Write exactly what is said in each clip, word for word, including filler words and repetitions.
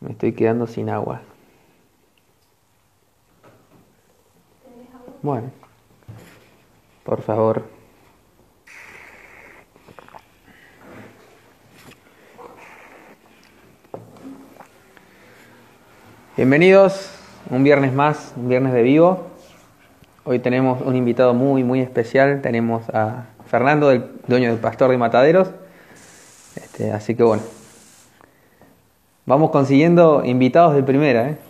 Me estoy quedando sin agua. Bueno, por favor. Bienvenidos, un viernes más, un viernes de vivo. Hoy tenemos un invitado muy, muy especial. Tenemos a Fernando, el dueño del Pastor de Mataderos. Este, así que bueno, vamos consiguiendo invitados de primera, ¿eh?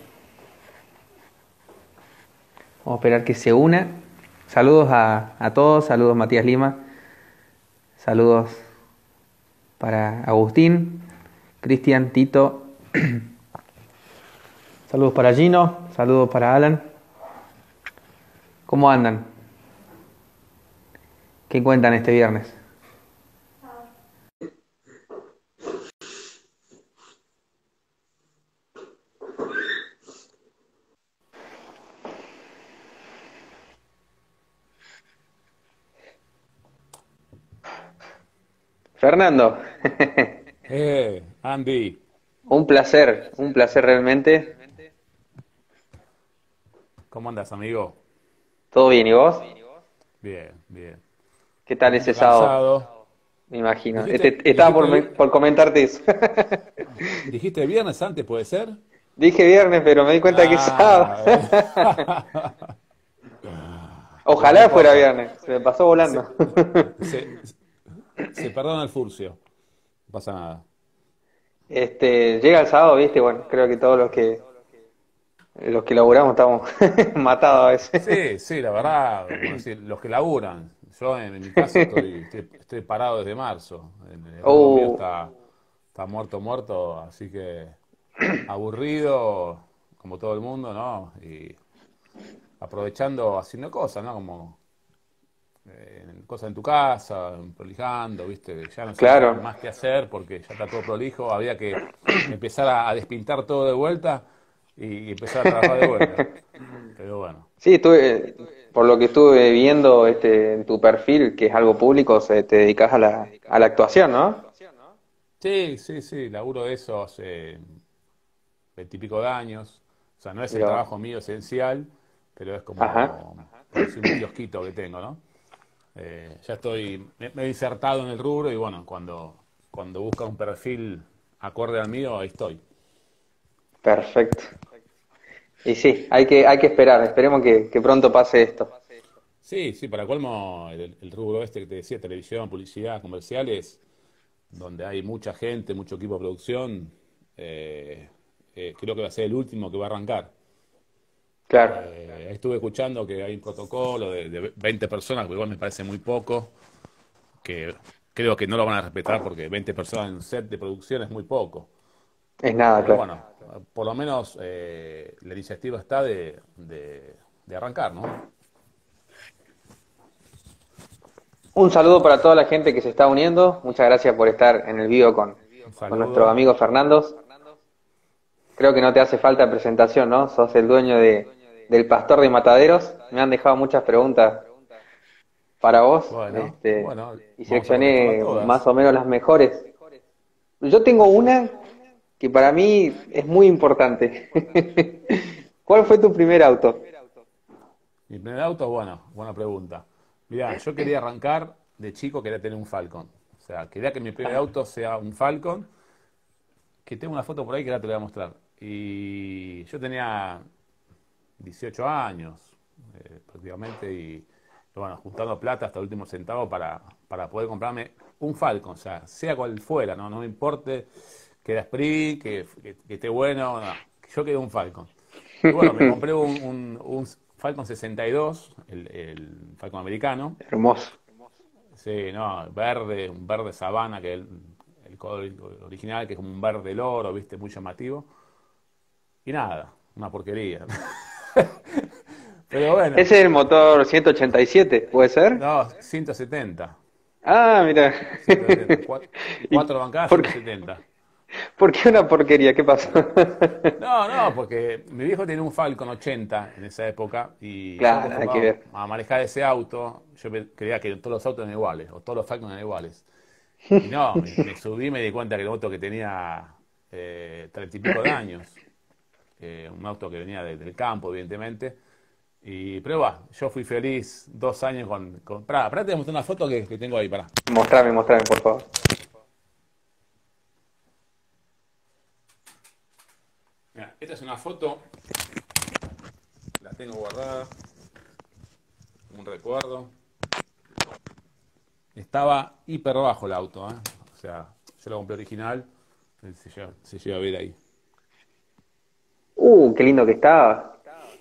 Vamos a esperar que se una. Saludos a, a todos, saludos Matías Lima, saludos para Agustín, Cristian, Tito, saludos para Gino, saludos para Alan. ¿Cómo andan? ¿Qué cuentan este viernes? Fernando, Eh, Andy, un placer, un placer realmente. ¿cómo andas, amigo? ¿Todo bien y vos? Bien, bien. ¿Qué Un tal poquito ese sábado? cansado. Me imagino. Este- Dijiste, estaba por, me- dijiste, por comentarte eso. dijiste viernes antes, ¿puede ser? Dije viernes, pero me di cuenta que es sábado. Ah, eh. Bueno, no Ojalá fuera importa. viernes, se me pasó volando. Se, se, se perdona el furcio. No pasa nada. Este, llega el sábado, viste, bueno, creo que todos los que los que laburamos estamos matados a veces. Sí, sí, la verdad, como decir, los que laburan. Yo en, en mi caso estoy, estoy, estoy parado desde marzo. El, el rubro mío Uh, está, está muerto, muerto, así que aburrido, como todo el mundo, ¿no? Y aprovechando, haciendo cosas, ¿no? Como eh, cosas en tu casa, prolijando, ¿viste? Ya no sabía claro. más qué hacer porque ya está todo prolijo, había que empezar a, a despintar todo de vuelta y, y empezar a trabajar de vuelta. Pero bueno. Sí, estuve, por lo que estuve viendo este, en tu perfil, que es algo público, se, te dedicas a la, a la actuación, ¿no? Sí, sí, sí, laburo de eso hace veintipico de años. O sea, no es el Mira, trabajo mío esencial, pero es ajá. como, por decir, un kiosquito que tengo, ¿no? Eh, ya estoy, me, me he insertado en el rubro y bueno, cuando, cuando busca un perfil acorde al mío, ahí estoy. Perfecto. Y sí, hay que, hay que esperar, esperemos que, que pronto pase esto. Sí, sí, para colmo, el, el rubro este que te decía, televisión, publicidad, comerciales, donde hay mucha gente, mucho equipo de producción, eh, eh, creo que va a ser el último que va a arrancar. Claro. Eh, estuve escuchando que hay un protocolo de, de veinte personas, que igual me parece muy poco, que creo que no lo van a respetar porque veinte personas en un set de producción es muy poco. Es nada, Pero claro. bueno, por lo menos eh, la iniciativa está de, de- de arrancar, ¿no? Un saludo para toda la gente que se está uniendo. Muchas gracias por estar en el vivo con, Un con nuestro saludo. amigo Fernando. Creo que no te hace falta presentación, ¿no? Sos el dueño de, del Pastor de Mataderos. Me han dejado muchas preguntas para vos, Bueno, este, bueno, y vamos a contestarlas seleccioné más todas. o menos las mejores. Yo tengo una que para mí es muy importante. ¿Cuál fue tu primer auto? Mi primer auto, bueno, buena pregunta. Mirá, yo quería arrancar de chico, quería tener un Falcon. O sea, quería que mi primer auto sea un Falcon, que tengo una foto por ahí que ahora te la voy a mostrar. Y yo tenía dieciocho años, eh, prácticamente, y bueno, juntando plata hasta el último centavo para, para poder comprarme un Falcon, o sea, sea cual fuera, no, no me importe que era Sprint, que, que, que esté bueno, no, que yo quería un Falcon. Y bueno, me compré un, un, un Falcon sesenta y dos, el, el Falcon americano, Hermoso. sí, no, verde, un verde sabana, que es el, el color original, que es como un verde loro, viste, muy llamativo. Y nada, una porquería. Pero bueno, Ese es el motor ciento ochenta y siete, ¿puede ser? no, ciento setenta. Ah, mira. ciento setenta. Cuatro, ¿Y cuatro bancadas, por qué, ciento setenta. por qué una porquería? ¿Qué pasó? No, no, porque mi viejo tenía un Falcon ochenta en esa época y yo Claro, hay que acostumbrado ver. a manejar ese auto, yo pe- creía que todos los autos eran iguales, o todos los Falcon eran iguales. Y no, me, me subí y me di cuenta que el auto que tenía eh, treinta y pico de años. Eh, un auto que venía de- del campo, evidentemente. Y, pero va, yo fui feliz dos años con... con pará, pará, te voy a mostrar una foto que, que tengo ahí, pará. Mostrame, mostrame, por favor. Mirá, esta es una foto, la tengo guardada, un recuerdo. Estaba hiper bajo el auto, ¿eh? O sea, yo lo compré original, se lleva, se lleva a ver ahí. Uh, qué lindo que estaba.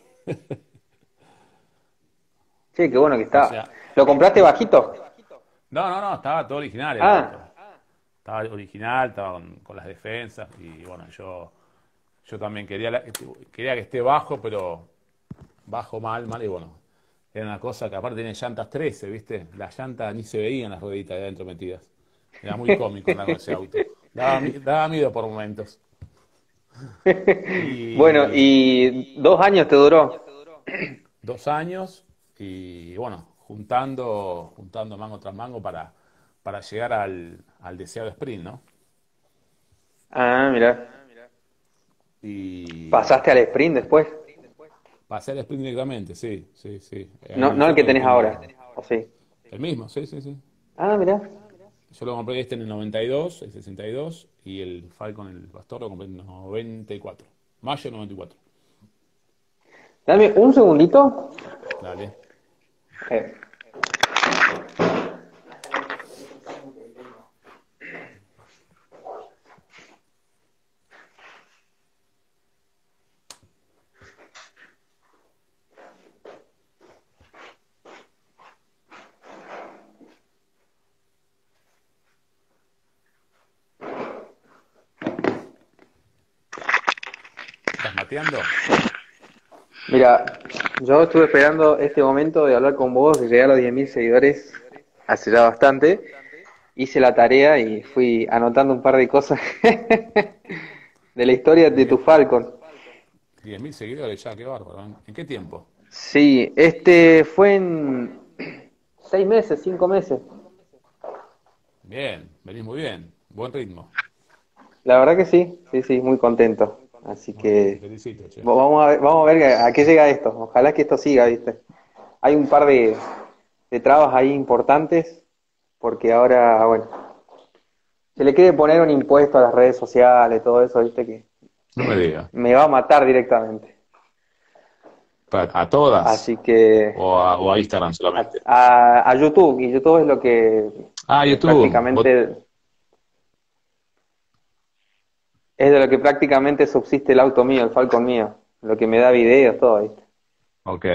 Sí, qué bueno que O estaba. sea, ¿Lo compraste no, bajito? no, no, no, estaba todo original el auto. Ah, Estaba original, estaba con, con las defensas y bueno, yo, yo también quería, la- quería que esté bajo, pero bajo mal, mal y bueno. Era una cosa que aparte tiene llantas trece, ¿viste? Las llantas ni se veían las rueditas de adentro metidas. Era muy cómico andar con ese auto. Daba, mi- daba miedo por momentos. bueno, Y y dos años te duró. dos años y bueno, juntando, juntando mango tras mango para, para llegar al, al deseado sprint, ¿no? Ah, mira. Y ¿Pasaste al sprint después? pasé al sprint directamente, sí, sí, sí. Hay No, una no el que foto que tenés ahora. tengo. ¿O sí? El mismo, sí, sí, sí. Ah, mira. Yo lo compré este en el noventa y dos, el sesenta y dos, y el Falcon, el Pastor, lo compré en el noventa y cuatro. Mayo noventa y cuatro. Dame un segundito. Dale. Eh, ¿Estás mateando? mira, yo estuve esperando este momento de hablar con vos, de llegar a los diez mil seguidores hace ya bastante. Hice la tarea y fui anotando un par de cosas de la historia de tu diez Falcon. diez mil seguidores ya, qué bárbaro, ¿eh? ¿En qué tiempo? Sí, este fue en seis meses, cinco meses. Bien, venís muy bien. Buen ritmo. La verdad que sí, sí, sí, muy contento. Así Muy bien, te que felicito, che. vamos a ver, vamos a ver a qué llega esto. Ojalá que esto siga, ¿viste? Hay un par de, de trabas ahí importantes, porque ahora, bueno, se le quiere poner un impuesto a las redes sociales, todo eso, ¿viste? Que No me digas. me va a matar directamente. Pa- ¿A todas? Así que ¿O a, o a Instagram a, solamente? a- a YouTube, y YouTube es lo que Ah, eh, YouTube. Vos- prácticamente es de lo que prácticamente subsiste el auto mío, el Falcon mío, lo que me da videos, todo, ¿viste? Ok.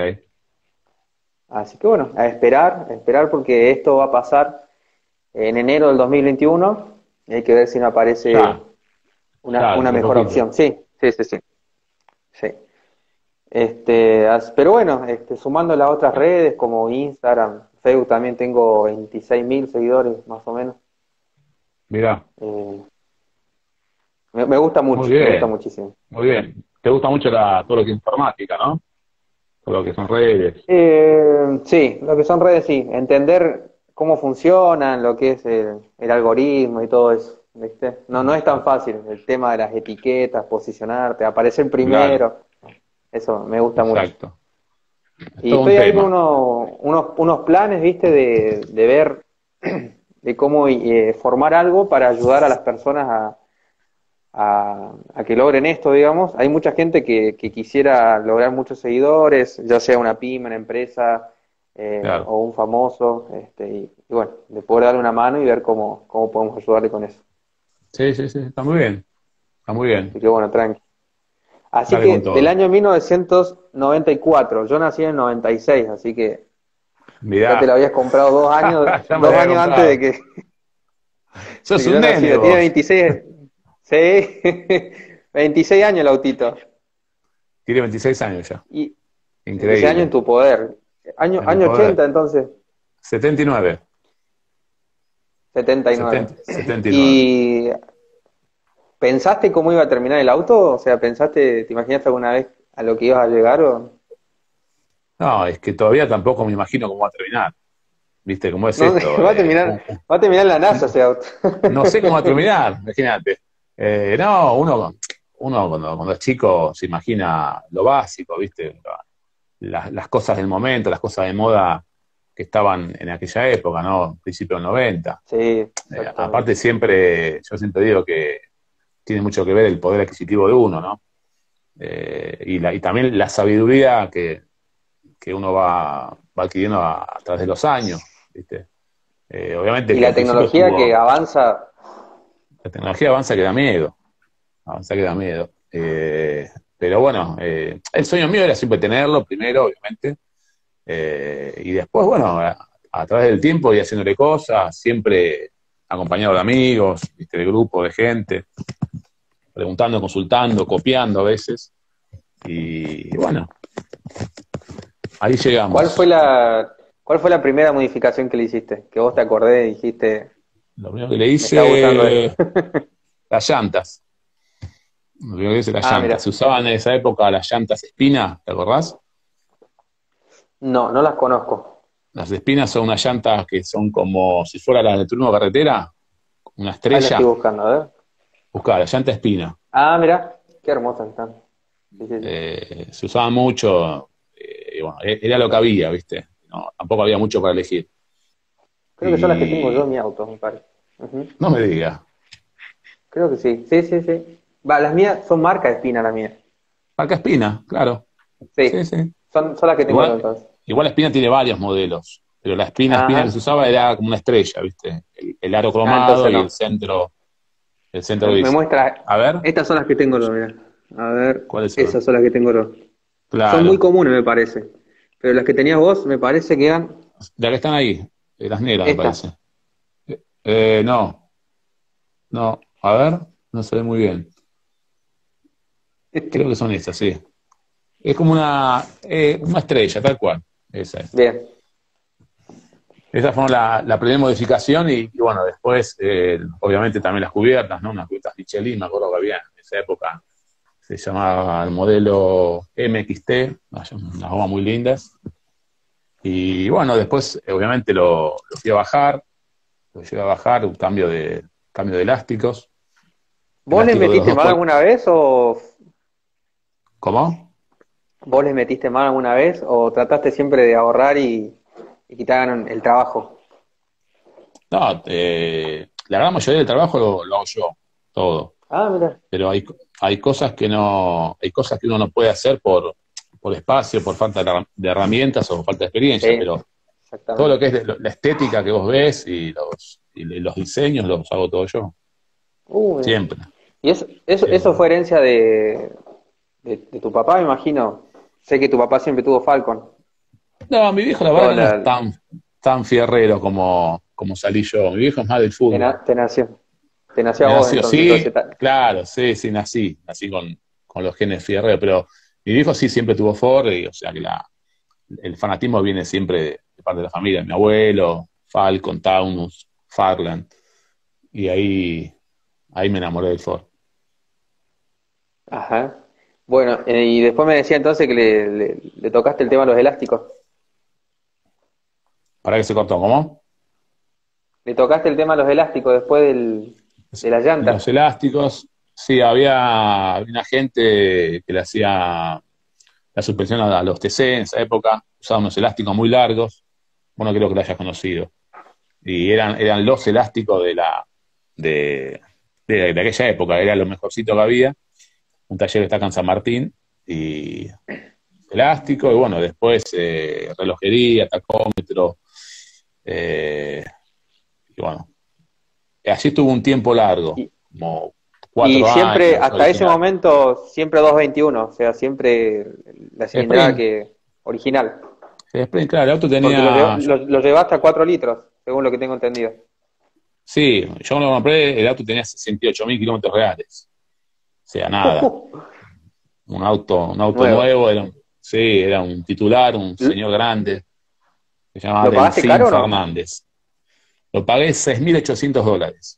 Así que bueno, a esperar, a esperar porque esto va a pasar en enero del dos mil veintiuno y hay que ver si no aparece Ya, una, ya, una dentro de mejor poquito. opción. Sí, sí, sí, sí. Sí. Este, as- pero bueno, este, sumando las otras redes como Instagram, Facebook también tengo veintiséis mil seguidores más o menos. Mira, Eh, me, me gusta muy mucho, me gusta bien, muchísimo. muy bien. Te gusta mucho la, todo lo que es informática, ¿no? Todo lo que son redes. Eh, sí, lo que son redes, sí, entender cómo funcionan, lo que es el, el algoritmo y todo eso, ¿viste? No, no es tan fácil el tema de las etiquetas, posicionarte, aparecer Claro, primero, eso me gusta mucho. exacto. Es Y todo un estoy ahí con tema. uno- unos, unos planes, ¿viste? De, de ver, de cómo eh, formar algo para ayudar a las personas a, a, a que logren esto, digamos. Hay mucha gente que, que quisiera lograr muchos seguidores, ya sea una pyme, una empresa eh, Claro. o un famoso, este, y, y bueno, de poder darle una mano y ver cómo, cómo podemos ayudarle con eso. Sí, sí, sí, está muy bien. Está muy bien. Así que bueno, tranqui. Así Dale con que del todo. año mil novecientos noventa y cuatro, yo nací en el noventa y seis, así que ya te lo Mirá, habías comprado dos años, ya me dos lo había años antes de comprado. que, de Sos que un yo nene naciera. Tiene vos. veintiséis, sí, veintiséis años el autito. Tiene veintiséis años ya. Y veintiséis años en Increíble. tu poder. Año, En mi año poder. ochenta entonces, setenta y nueve. setenta y nueve. setenta, setenta y nueve. ¿Y pensaste cómo iba a terminar el auto? O sea, ¿pensaste, te imaginaste alguna vez a lo que ibas a llegar? O... No, es que todavía tampoco me imagino cómo va a terminar. ¿Viste cómo es No, esto? va a Eh, terminar, un- un- va a terminar en la NASA ese auto. no sé cómo va a terminar, imagínate. Eh, no, uno, uno cuando, cuando es chico se imagina lo básico, ¿viste? Las, las cosas del momento, las cosas de moda que estaban en aquella época, ¿no? Principio del noventa. Sí, Eh, aparte exactamente. siempre, yo siempre digo que tiene mucho que ver el poder adquisitivo de uno, ¿no? Eh, y, la, y también la sabiduría que, que uno va, va adquiriendo a, a través de los años, ¿viste? Eh, obviamente Y que la al principio tecnología que estuvo, avanza, la tecnología avanza que da miedo, avanza que da miedo. Eh, pero bueno, eh, el sueño mío era siempre tenerlo, primero, obviamente, eh, y después, bueno, a, a través del tiempo y haciéndole cosas, siempre acompañado de amigos, ¿viste? De grupo, de gente, preguntando, consultando, copiando a veces, y bueno, ahí ¿cuál fue llegamos. la, cuál fue la primera modificación que le hiciste? Que vos te acordé y dijiste, Lo primero que le me está gustando esto. hice, las llantas. Lo primero que hice, las Ah, llantas. mira. Se usaban en esa época las llantas Espina, ¿te acordás? No, no las conozco. Las espinas son unas llantas que son como si fuera la de turno de carretera, una Ahí la estoy estrella. buscando, a ver. Buscá, la llanta espina. Ah, mira, qué hermosas están. Sí, sí, sí. Eh, se usaba mucho, eh, y bueno, e- era lo que había, ¿viste? No, tampoco había mucho para elegir. Creo que son las que tengo yo Y en mi auto, me parece. Ujú. no me digas, Creo que sí. Sí, sí, sí. Va, las mías son marca de Espina, las mías. marca Espina, claro. Sí, Sí, sí. son, son las que tengo yo Igual, entonces. igual Espina tiene varios modelos, pero la Espina, Espina que se Ajá. usaba era como una estrella, ¿viste? El, el aro Ah, cromado entonces y el no. centro, el centro Me, me gris. muestra. A ver, Estas son las que tengo yo, mira. A ver, ¿cuáles son? esas son las que tengo yo. Son muy Claro. comunes, me parece. Pero las que tenías vos, me parece que eran De que están ahí, eh, las negras me estas. parece. Eh, no, no, a ver, no se ve muy bien. Creo que son estas, sí. Es como una, eh, una estrella, tal cual. Esa es. Bien. Esa fue la, la primera modificación y, y bueno, después, eh, obviamente también las cubiertas, ¿no? Unas cubiertas Michelin, me acuerdo que había en esa época, se llamaba el modelo M X T, unas unas gomas muy lindas. Y bueno, después, eh, obviamente, lo, lo fui a bajar, lo llevé a bajar, un cambio de, cambio de elásticos, ¿Vos les elástico de los metiste dos mal colores. alguna vez o ¿Cómo? vos les metiste mal alguna vez o trataste siempre de ahorrar y, y que te hagan el trabajo? No, eh, la gran mayoría del trabajo lo, lo hago yo, todo. Ah, mira. Pero hay, hay cosas que no, hay cosas que uno no puede hacer por, por espacio, por falta de, herra- de herramientas o falta de experiencia, Sí, pero todo lo exactamente. que es de- lo- la estética que vos ves y los, y los diseños los hago todo yo, Uh, mira. siempre, Y eso, eso, eso siempre. fue herencia de, de, de tu papá, me imagino. Sé que tu papá siempre tuvo Falcon. No, mi viejo la verdad Toda que no es la, tan, tan fierrero como, como salí yo. Mi viejo es más del te, fútbol. na- te nació. Te nació a Me vos nació, entonces todo ese sí, tal. claro, sí, sí, nací, nací con, con los genes fierreros, pero mi viejo sí siempre tuvo Ford, y, o sea que la, el fanatismo viene siempre de, de parte de la familia, mi abuelo, Falcon, Taunus, Farland, y ahí, ahí me enamoré del Ford. Ajá. Bueno, eh, y después me decía entonces que le, le, le tocaste el tema de los elásticos. ¿Para qué se cortó? ¿Cómo? Le tocaste el tema de los elásticos después del, de las Los llantas. elásticos, sí, había, había una gente que le hacía la suspensión a, a los T C en esa época, usaba unos elásticos muy largos, bueno, creo que lo hayas conocido, y eran, eran los elásticos de la de, de, de aquella época, era lo mejorcito que había, un taller que está acá en San Martín, y elástico, y bueno, después eh, relojería, tacómetro, eh, y bueno, así estuvo un tiempo largo, Y, como y cuatro siempre, años hasta ese original. momento, siempre doscientos veintiuno, o sea, siempre la cilindrada Sprint, que original. Sprint, claro, el auto Porque lo, lle- tenía, lo, lo llevaste a cuatro litros, según lo que tengo entendido. sí, yo cuando lo compré, el auto tenía sesenta y ocho mil kilómetros reales, o sea, nada, un auto, un auto Nuevo. nuevo, era un, sí, era un titular, un ¿L- señor grande, que se llamaba ¿Lo pagaste Delfín caro o no? Fernández. Lo pagué seis mil ochocientos dólares.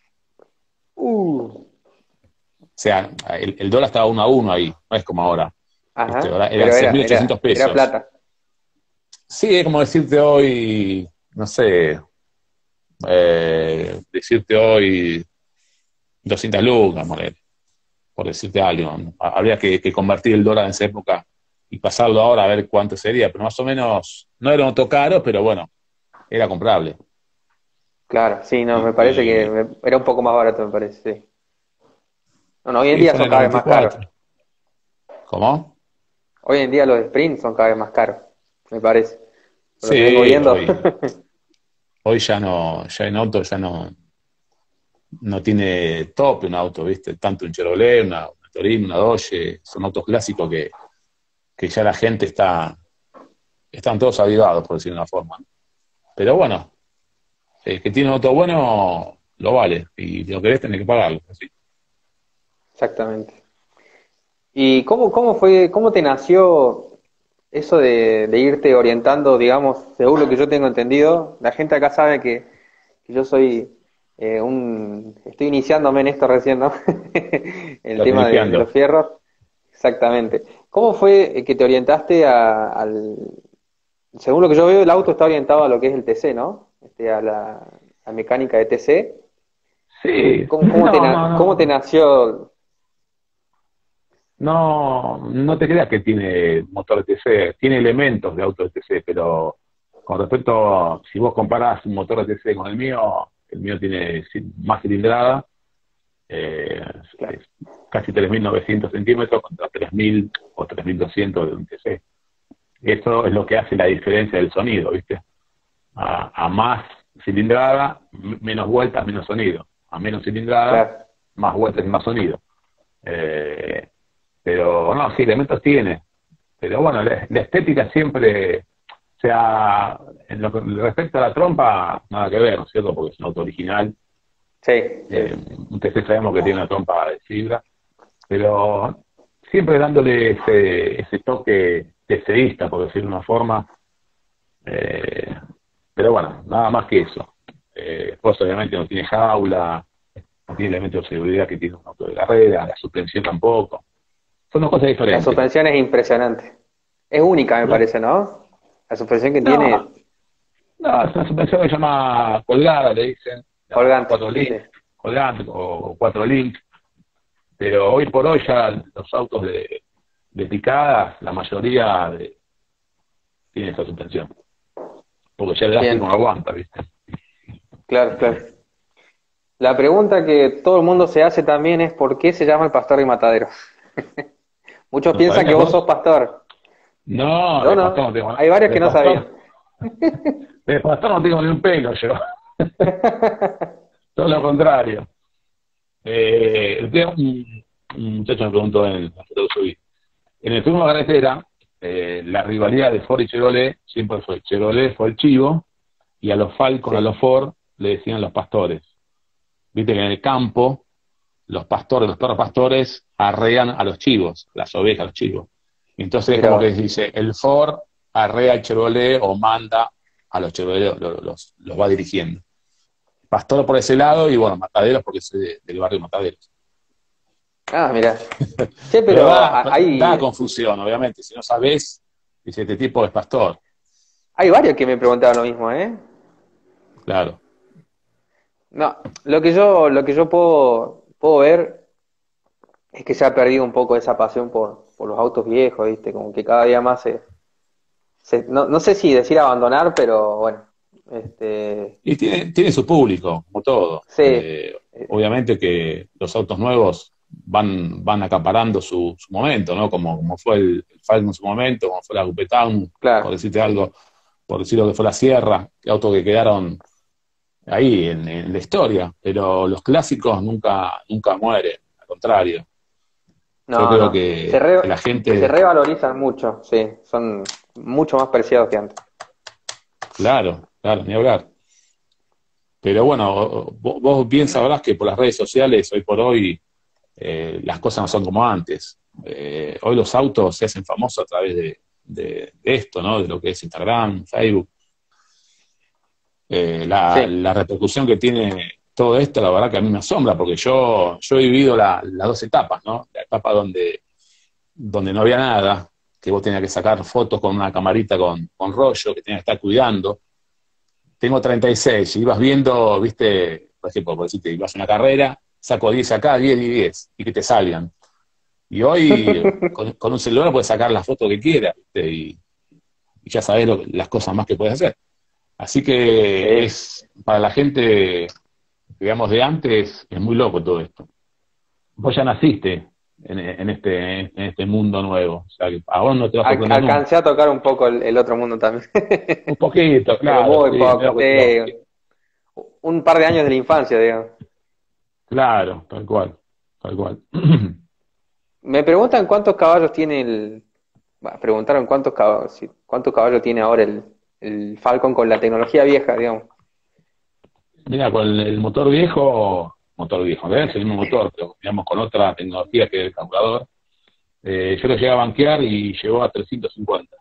Uh, O sea, el, el dólar estaba uno a uno ahí, no es como ahora. ¿Viste? ajá, Ahora eran pero seis era, mil era, ochocientos era pesos. plata. Sí, es como decirte hoy, no sé, eh, decirte hoy doscientas lucas, Morel, por decirte algo. ¿No? Habría que, que convertir el dólar en esa época y pasarlo ahora a ver cuánto sería, pero más o menos no era un auto caro, pero bueno, era comprable. Claro, sí, no, me Y, parece que y me- era un poco más barato, me parece, sí. Bueno, hoy en sí, día fue en son el cada vez más caros. noventa y cuatro. ¿Cómo? Hoy en día los sprints son cada vez más caros, me parece. Por lo que vengo Sí, viendo. hoy, hoy ya no, ya en auto ya no, no tiene tope un auto, ¿viste? Tanto un Chevrolet, una, una Torino, una Dodge, son autos clásicos que, que ya la gente está, están todos avivados, por decirlo de una forma. ¿No? Pero bueno, el que tiene un auto bueno lo vale, y si lo querés tenés que pagarlo. Así. Exactamente. ¿Y cómo, cómo fue, cómo te nació eso de, de irte orientando, digamos, según lo que yo tengo entendido? La gente acá sabe que, que yo soy eh, un, estoy iniciándome en esto recién, ¿no? El Estás tema de, de los iniciando. fierros. Exactamente. ¿Cómo fue que te orientaste a- al, según lo que yo veo, el auto está orientado a lo que es el T C, ¿no? Este, a la, a mecánica de T C. Sí, ¿Cómo, cómo te, no, na- no, cómo te no. nació? No, no te creas que tiene motor de T C, tiene elementos de auto de T C, pero con respecto, si vos comparás un motor de T C con el mío, el mío tiene ci- más cilindrada, eh, Claro, es casi tres mil novecientos centímetros contra tres mil o tres mil doscientos de un T C. Eso es lo que hace la diferencia del sonido, ¿viste? A, a más cilindrada, m- menos vueltas, menos sonido. A menos cilindrada, claro. más vueltas y más sonido. Eh, pero no, sí, elementos tiene. Pero bueno, la, la estética siempre, o sea, en lo que respecta a la trompa, nada que ver, ¿no es cierto? Porque es un auto original. Sí, Eh, sí. un T C sabemos que tiene una trompa de fibra, pero siempre dándole ese, ese toque TCista, por decirlo de una forma. Eh, pero bueno, nada más que eso. Eh, después obviamente no tiene jaula, no tiene elementos de seguridad que tiene un auto de carrera, la suspensión tampoco. Son dos cosas La diferentes. suspensión es impresionante. Es única, me Lo- parece, ¿no? La suspensión que tiene no, no, es una suspensión que se llama colgada, le dicen, la colgante. cuatro Sí. link, colgante o cuatro link, pero hoy por hoy ya los autos de, de picadas, la mayoría de- tienen esa suspensión, porque ya el elástico no Bien, aguanta, ¿viste? claro, claro. La pregunta que todo el mundo se hace también es ¿por qué se llama el pastor de Matadero? Muchos ¿No piensan que sabías vos sos vos? pastor. No, Yo de pastor no. no tengo, Hay varios de que no sabían. pastor, de pastor no tengo ni un pelo yo, todo lo contrario. Eh, el día un, un muchacho me preguntó en la foto que subí. En el turno de carretera, eh, la rivalidad de Ford y Chevrolet siempre fue, Chevrolet fue el chivo, y a los Falcon, a Sí, los Ford, le decían los pastores. Viste que en el campo, los pastores, los perros pastores, arrean a los chivos, las ovejas, a los chivos. Y entonces es mira como que vos. dice, el Ford arrea al Chevrolet o manda a los Chevrolet, los, los, los va dirigiendo. Pastor por ese lado y bueno, Mataderos porque soy de- del barrio Mataderos. Ah, mira. Che, Pero pero da, ha- da hay, confusión, obviamente. Si no sabés, dice, este tipo es pastor. hay varios que me preguntaban lo mismo, ¿eh? Claro. No, lo que yo, lo que yo puedo, puedo ver es que se ha perdido un poco esa pasión por, por los autos viejos, ¿viste? Como que cada día más se, se- no, no sé si decir abandonar, pero bueno, este, Y tiene, tiene su público, como todo. sí, Eh, eh, obviamente que los autos nuevos van, van acaparando su, su momento, ¿no? Como, como fue el, el Falcon en su momento, como fue la Coupe Town, por claro. decirte algo, por decir lo que fue la Sierra, autos que quedaron ahí en, en la historia, pero los clásicos nunca, nunca mueren, al contrario. Yo No, creo no. Se que, que re- la se gente, revalorizan mucho, sí. Son mucho más preciados que antes. claro, claro, ni hablar. Pero bueno, vos, vos bien sabrás que por las redes sociales, hoy por hoy, eh, las cosas no son como antes. Eh, hoy los autos se hacen famosos a través de, de- de esto, ¿no? De lo que es Instagram, Facebook. Eh, la, Sí. la repercusión que tiene todo esto, la verdad que a mí me asombra, porque yo, yo he vivido la- las dos etapas, ¿no? La etapa donde, donde no había nada, que vos tenías que sacar fotos con una camarita con, con rollo, que tenías que estar cuidando. Tengo treinta y seis, y ibas viendo, viste, por ejemplo, por decirte, ibas a una carrera, saco diez acá, diez y diez, y que te salgan. Y hoy, con, con un celular puedes sacar la foto que quieras, ¿viste? Y, y ya sabes lo- las cosas más que puedes hacer. Así que Sí. es, para la gente, digamos, de antes, es muy loco todo esto. Vos ya naciste en, en este, en este mundo nuevo, o sea, que a vos no te va a Al- sorprender nunca. alcancé a tocar un poco el, el otro mundo también. Un poquito, Pero claro, muy sí, poco, medio que te lo- sí. Un par de años de la infancia, digamos. claro, tal cual, tal cual. Me preguntan cuántos caballos tiene el... Bueno, preguntaron cuántos caballos, sí, cuántos caballos tiene ahora el, el Falcon con la tecnología vieja, digamos. Mira, con el, el motor viejo, motor viejo, ¿ves? El mismo motor, pero digamos con otra tecnología que el carburador, eh, yo lo llegué a banquear y llegó a trescientos cincuenta,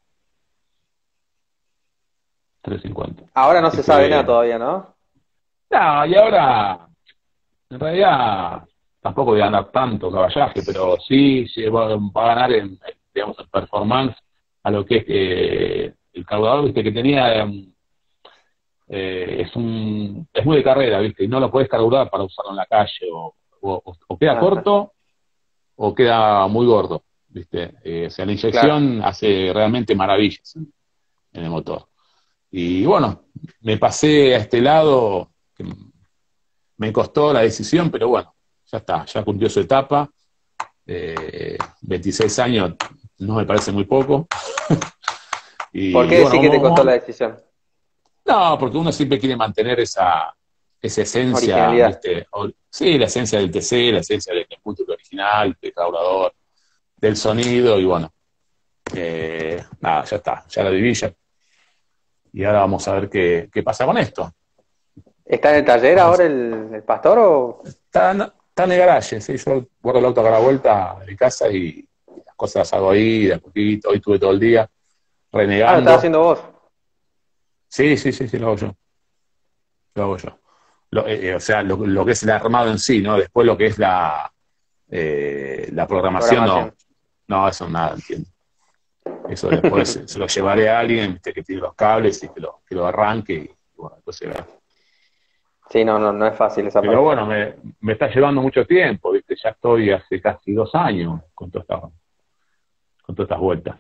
trescientos cincuenta. Ahora no Así se sabe nada que, todavía, ¿no? no, y ahora, en realidad, tampoco voy a ganar tanto caballaje, pero sí, sí va, va a ganar en, digamos, en performance a lo que es eh, el carburador, viste, que tenía, eh, eh, es un es muy de carrera, viste, y no lo puedes carburar para usarlo en la calle, o, o, o queda Ajá, corto, o queda muy gordo, ¿viste? Eh, o sea, la claro. inyección hace realmente maravillas en, en el motor. Y bueno, me pasé a este lado, que me costó la decisión, pero bueno, ya está, ya cumplió su etapa. Eh, veintiséis años no me parece muy poco. ¿Por Y qué bueno, decir que te vamos, costó la vamos- decisión? no, porque uno siempre quiere mantener esa, esa esencia, Originalidad. ¿viste? O- sí, la esencia del T C, la esencia del múltiple original, del carburador, del sonido, y bueno, eh, nada, ya está, ya la viví ya. Y ahora vamos a ver qué, qué pasa con esto. ¿Está en el taller Vamos, ahora el, el pastor o...? está, en- está en el garaje, ¿sí? Yo guardo el auto acá a la vuelta de mi casa y las cosas las hago ahí, de a poquito. Hoy tuve todo el día Ah, lo estás renegando. haciendo vos. Sí, sí, sí, sí, lo hago yo. Lo hago yo. Lo- eh, eh, o sea, lo, lo que es el armado en sí, ¿no? Después lo que es la, eh, la programación, no. Programación. No, eso nada, entiendo. Eso después se, se lo llevaré a alguien, ¿viste? Que tiene los cables y que lo, que lo arranque y bueno, después se verá. Sí, no, no, no es fácil esa Pero parte. bueno, me, me está llevando mucho tiempo, ¿viste? Ya estoy hace casi dos años con todas estas, con todas estas vueltas.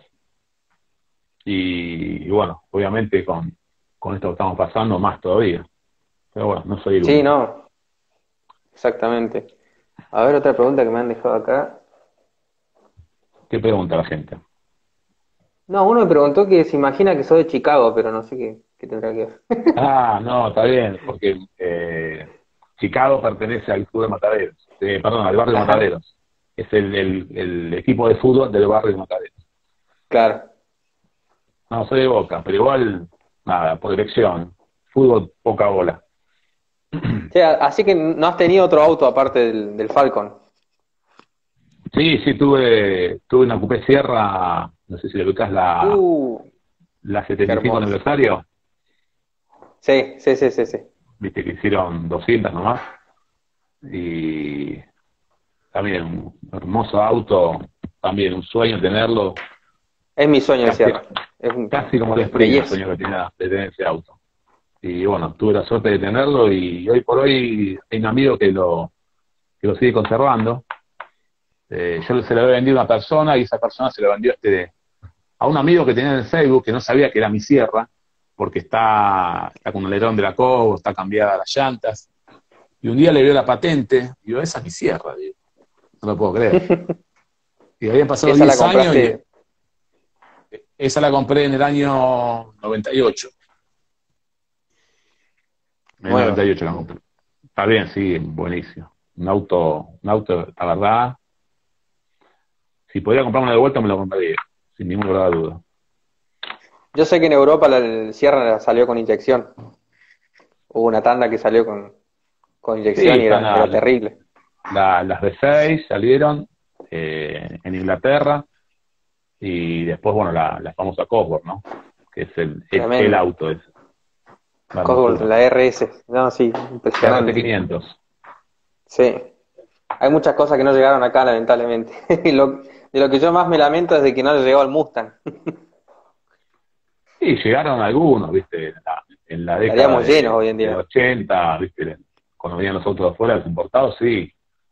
Y, y bueno, obviamente con, con esto que estamos pasando, más todavía. Pero bueno, no soy el Sí, único. no, exactamente. A ver, otra pregunta que me han dejado acá. ¿Qué pregunta la gente? No, uno me preguntó que se imagina que soy de Chicago, pero no sé qué, qué tendrá que ver. Ah, no, está bien, porque eh, Chicago pertenece al club de Mataderos, eh, perdón, al barrio de Ajá, Mataderos. Es el, el, el equipo de fútbol del barrio de Mataderos. claro. No, soy de Boca, pero igual, nada, por elección. Fútbol, poca bola. Sí, a- así que no has tenido otro auto aparte del, del Falcon. Sí, sí, tuve, tuve una Coupé Sierra, no sé si le ubicás la, Uh, la qué setenta y cinco hermoso. aniversario, Sí, sí, sí, sí, sí. viste que hicieron doscientas nomás, y también un hermoso auto, también un sueño tenerlo, Es mi sueño el casi, Sierra. Es un casi como el sprint el belleza. sueño que tenía de tener ese auto. Y bueno, tuve la suerte de tenerlo y hoy por hoy hay un amigo que lo, que lo sigue conservando. Eh, yo se lo había vendido a una persona y esa persona se lo vendió a, este, a un amigo que tenía en el Facebook que no sabía que era mi Sierra, porque está, está con un alerón de la Cobo, está cambiada las llantas. Y un día le vio la patente y digo, esa es mi Sierra, digo. No lo puedo creer. Y habían pasado Esa la diez años y compraste. esa la compré en el año noventa y ocho. En el Nueva. noventa y ocho la compré. Está bien, sí, buenísimo. Un auto, un auto, la verdad, si podía comprarme de vuelta me lo compraría, sin ninguna duda. Yo sé que en Europa la, el Sierra salió con inyección. Hubo una tanda que salió con, con Sí, inyección y están era, era la- terrible. la- las V seis salieron eh, en Inglaterra y después, bueno, la, la famosa Cosworth, ¿no? Que es el, el, el Tremendo. auto, es la Cosworth, hermosura. la R S. No, sí, R T impresionante. quinientos. Sí. Hay muchas cosas que no llegaron acá, lamentablemente. Y lo- de lo que yo más me lamento es de que no le llegó al Mustang. Sí, llegaron algunos, viste, en la, en la década Estaríamos llenos de, hoy en del día. ochenta, viste, cuando venían los autos de afuera, los importados, sí.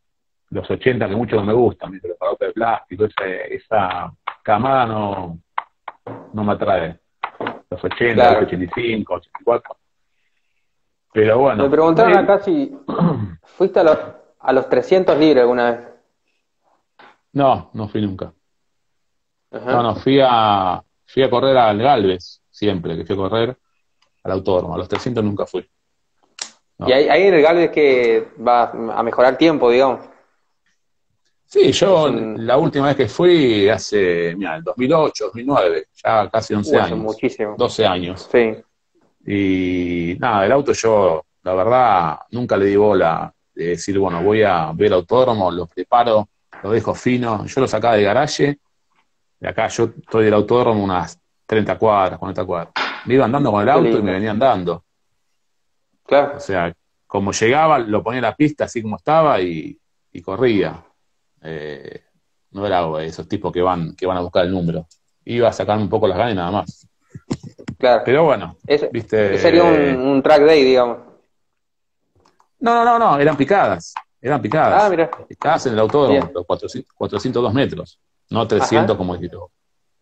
los ochenta que mucho no me gustan, ¿viste? Los autos de plástico, esa, esa camada no, no me atrae. Los ochenta, los Claro. ochenta y cinco, ochenta y cuatro. Pero Me bueno, preguntaron me- acá si fuiste a los, a los trescientos libres alguna vez. no, no fui nunca. No, Ajá. no, fui a, fui a correr al Galvez, siempre que fui a correr al autódromo. A los trescientos nunca fui. Y No. ahí, ahí en el Galvez que va a mejorar tiempo, digamos. Sí, Es yo un... la última vez que fui hace, mira, el dos mil ocho, dos mil nueve, ya casi once Uh, hace años, muchísimo. doce años. Sí, Y nada, el auto yo, la verdad, nunca le di bola de decir, bueno, voy a ver el autódromo, lo preparo, lo dejo fino. Yo lo sacaba de garaje, de acá yo estoy del autódromo unas treinta cuadras, cuarenta cuadras. Me iba andando con el qué auto y me lindo. venía andando. O Claro. sea, como llegaba, lo ponía en la pista así como estaba y, y corría. Eh, no era esos tipos que van, que van a buscar el número. Iba a sacarme un poco las ganas y nada más. Claro. Pero bueno, Ese, ese sería un, viste. un track day, digamos. No, no, no, no, eran picadas. Eran Ah, picadas. mira. Picadas en el autódromo, Bien. los cuatrocientos, cuatrocientos dos metros, no trescientos Ajá. como dijiste vos.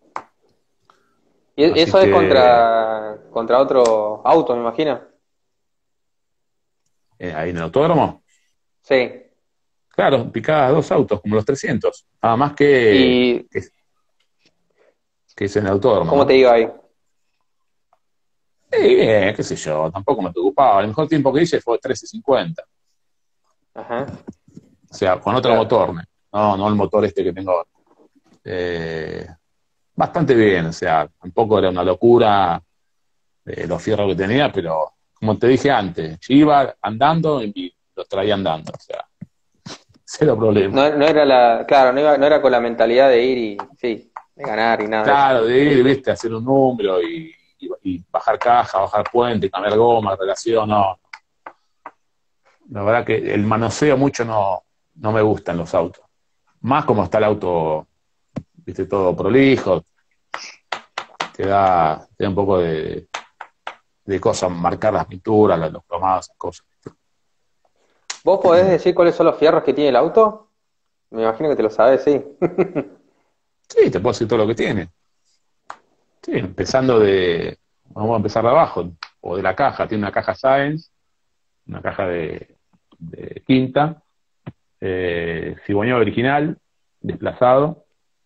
Y Así eso es que contra, contra otro auto, me imagino. eh, ahí en el autódromo, Sí. claro, picadas dos autos, como los trescientos. Nada más que, ¿Y que, que es en el autódromo, cómo te ¿no? iba ahí? Y bien, qué sé yo, tampoco me preocupaba. El mejor tiempo que hice fue trece cincuenta. Ajá. O sea, con otro Claro. motor, ¿no? No, no el motor este que tengo ahora. Eh, bastante bien, o sea, tampoco era una locura eh, los fierros que tenía, pero como te dije antes, yo iba andando y los traía andando, o sea, cero problema. No, no era la, claro, no iba, no era con la mentalidad de ir y, sí, de ganar y nada de eso. Claro, de ir, viste, hacer un número y, y- y bajar caja, bajar puente, cambiar goma, relación, no. La verdad que el manoseo mucho no, no me gusta en los autos. Más como está el auto, viste, todo prolijo, te da, te da un poco de, de cosas, marcar las pinturas, los, los cromados, esas cosas. ¿Vos podés decir cuáles son los fierros que tiene el auto? Me imagino que te lo sabes, sí. Sí, te puedo decir todo lo que tiene. Sí, empezando de, vamos a empezar de abajo, o de la caja, tiene una caja Science, una caja de, de quinta, eh, cigüeñal original, desplazado,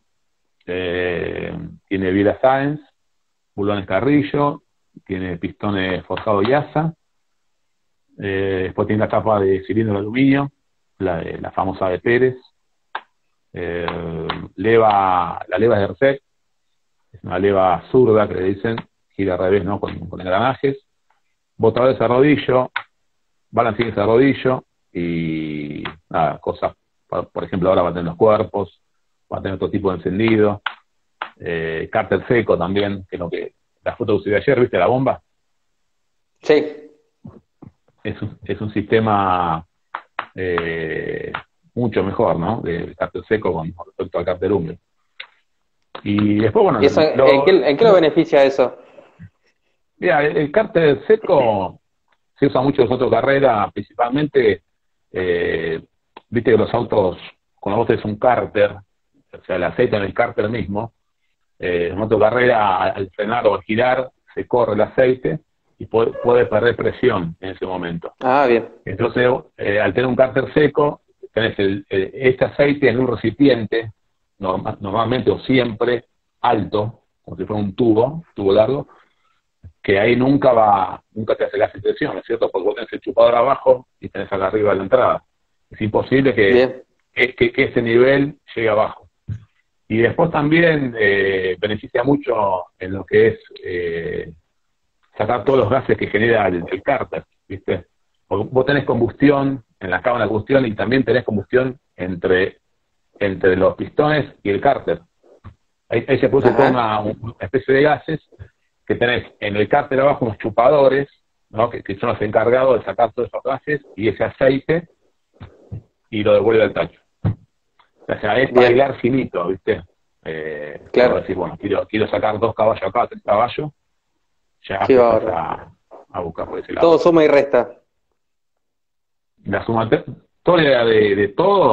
eh, tiene biela Science, bulones Carrillo, tiene pistones forjados Yasa, eh, después tiene la tapa de cilindro de aluminio, la, de- la famosa de Pérez, eh, leva, la leva es de Ercec, es una leva zurda que le dicen, gira al revés, ¿no? Con, con engranajes, botadores a rodillo, balancines a rodillo y nada, cosas, por, por ejemplo, ahora va a tener los cuerpos, va a tener otro tipo de encendido, eh, cárter seco también, que es lo que la foto que usé ayer, ¿viste la bomba? Sí, Es un, es un sistema eh, mucho mejor, ¿no? De cárter seco con respecto al cárter húmedo. Y después, bueno, ¿y eso en qué, lo, en qué lo lo, beneficia eso? mira, el, el cárter seco se usa mucho en las autocarreras, principalmente, eh, viste que los autos, cuando vos tenés un cárter, o sea, el aceite en el cárter mismo, eh, en autocarrera, al al frenar o al girar, se corre el aceite y puede, puede perder presión en ese momento. Ah, bien, Entonces, eh, al tener un cárter seco, tenés el, el- este aceite en un recipiente, norma- normalmente o siempre alto, como si fuera un tubo, tubo largo, que ahí nunca va, nunca te hace la presión, ¿no es cierto? Porque vos tenés el chupador abajo y tenés acá arriba la entrada. Es imposible que, bien. que, que- que ese nivel llegue abajo. Y después también eh, beneficia mucho en lo que es eh, sacar todos los gases que genera el, el cárter, ¿viste? Porque vos tenés combustión en la cámara de combustión y también tenés combustión entre, entre los pistones y el cárter. Ahí, ahí se produce toda Ajá, una, una especie de gases que tenés en el cárter abajo unos chupadores, ¿no? que, que son los encargados de sacar todos esos gases y ese aceite y lo devuelve al tacho. O sea, es para bien, hilar finito, ¿viste? Eh, vos claro. decís, bueno, quiero, quiero sacar dos caballos acá, tres caballos, ya Qué empezás bárbaro. a, a buscar por ese lado. Todo suma y resta. La sumatoria de, de todo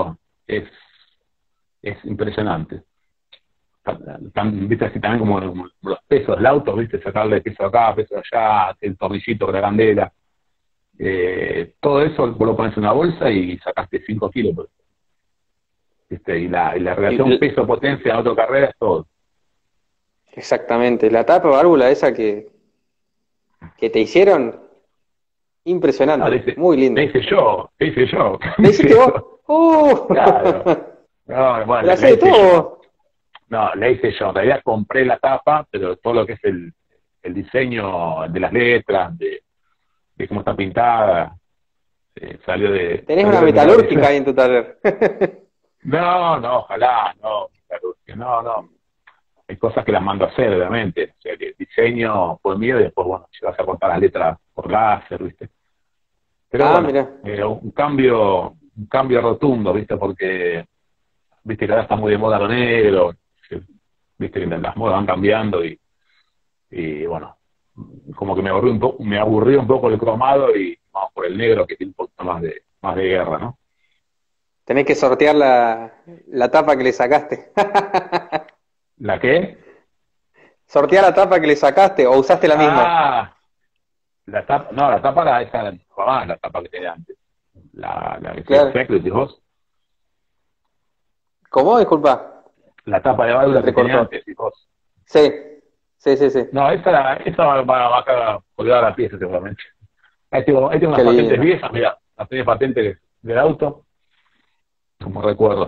es, es impresionante. Tan- viste así también como, como los pesos del auto, viste, sacarle peso acá, peso allá, el tornillito con la candela, eh, todo eso vos lo pones en una bolsa y sacaste cinco kilos, pues, viste, y la, y la Y relación l- peso-potencia en autocarrera es todo. exactamente, la tapa válvula esa que, que te hicieron, No, le impresionante, hice, muy le lindo. hice yo, le hice yo, ¿Le le hiciste hice vos? yo, ¡Uh! claro. No, bueno, ¿Te la le, haces le de hice todo yo. vos? No, le hice yo. En realidad compré la tapa, pero todo lo que es el, el diseño de las letras, de, de cómo está pintada, eh, salió de Tenés salió una de mi metalúrgica ahí cabeza. en tu taller. No, no, ojalá, no, no, no. Hay cosas que las mando a hacer, obviamente. O sea, que el diseño fue mío y después, bueno, llevas a cortar las letras por láser, ¿viste? Pero Ah, bueno, mira. eh, un cambio, un cambio rotundo, ¿viste? Porque, viste que ahora está muy de moda lo negro, viste que las modas van cambiando y, y bueno, como que me aburrí un poco, me aburrí un poco el cromado y vamos por el negro que tiene un poquito más de, más de guerra, ¿no? Tenés que sortear la, la tapa que le sacaste. ¿La qué? Sortear la tapa que le sacaste o usaste la misma. Ah, la tapa, no, la tapa la esa era ah, la tapa que tenía antes. La, la que se Claro. fue, que decís vos, ¿Cómo? Disculpa. la tapa de Se válvula que tenía entrecortó. antes, decís vos. Sí, sí, sí, sí. No, esa, esa va, va, va a quedar colgada a la pieza seguramente. Ahí tengo, ahí tengo Qué unas patentes lindo. viejas, mira, las tenía patentes del auto, como recuerdo.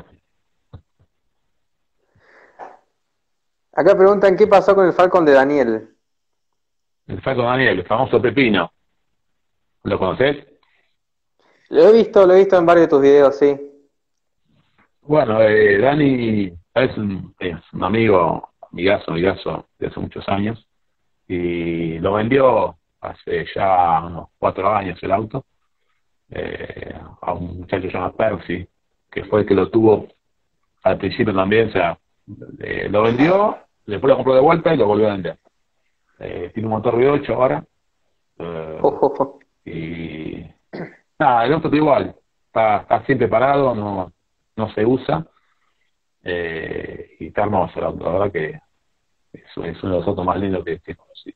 Acá preguntan qué pasó con el Falcon de Daniel. El Falco Daniel, el famoso Pepino, ¿lo conocés? Lo he visto, lo he visto en varios de tus videos, sí. Bueno, eh, Dani es un, es un amigo, amigazo, amigazo de hace muchos años y lo vendió hace ya unos cuatro años el auto eh, a un muchacho llamado Percy, que fue el que lo tuvo al principio también, o sea, eh, lo vendió, después lo compró de vuelta y lo volvió a vender. Eh, tiene un motor V ocho ahora Jo, eh, jo, jo. y nada, el auto está igual, está, está siempre parado, no, no se usa. Eh, y está hermoso el auto, la verdad que es, es uno de los autos más lindos que, que conocí.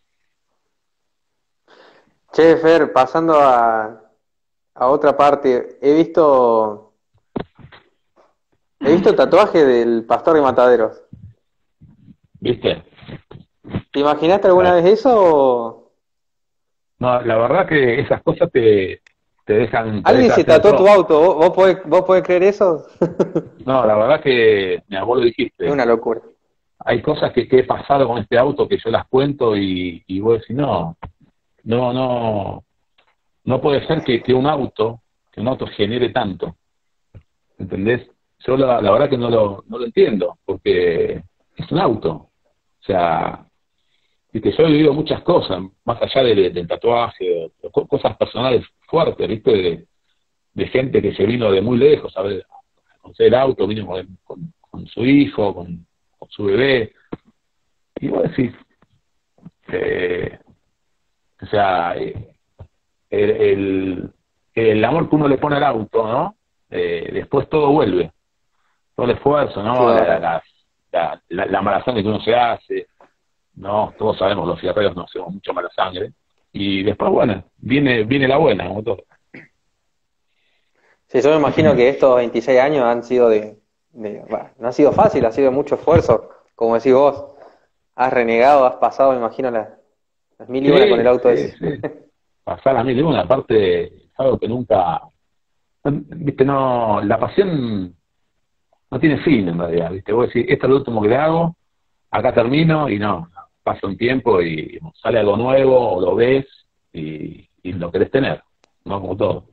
Che, Fer, pasando a, a otra parte, he visto, he visto tatuaje del Pastor de Mataderos. ¿Viste? ¿Te imaginaste alguna La- vez eso? o- no, la verdad que esas cosas te, te dejan, te ¿Alguien dejan se hacer tatuó tu todo. auto? ¿Vos, vos podés, vos podés creer eso? No, la verdad que, mi abuelo Es dijiste, una locura. hay cosas que, que he pasado con este auto que yo las cuento y, y vos decís, no, no, no, no puede ser que, que un auto, que un auto genere tanto, ¿entendés? Yo la, la verdad que no lo, no lo entiendo, porque es un auto. O sea, viste, yo he vivido muchas cosas, más allá del, del tatuaje, o co- cosas personales fuertes, viste, de, de gente que se vino de muy lejos a ver, a conocer el auto, vino con, con- con su hijo, con, con su bebé, y vos decís, eh, o sea, eh, el, el, el amor que uno le pone al auto, ¿no? Eh, después todo vuelve, todo el esfuerzo, ¿no? La, Claro. la, la, la, la mala sangre que uno se hace, no, todos sabemos, los fierreros no hacemos mucha mala sangre. Y después, bueno, viene viene la buena, como todo. Sí, yo me imagino que estos veintiséis años han sido de, de- bah, no ha sido fácil, ha sido de mucho esfuerzo. Como decís vos, has renegado, has pasado, me imagino, las, las mil y una con el Sí, auto sí, ese. sí. Pasar a mí de una parte, es algo que nunca, no, viste, no, la pasión no tiene fin en realidad, viste, vos decís, esto es lo último que le hago, acá termino y no, pasa un tiempo y sale algo nuevo, o lo ves y, y lo querés tener, ¿no? Como todo.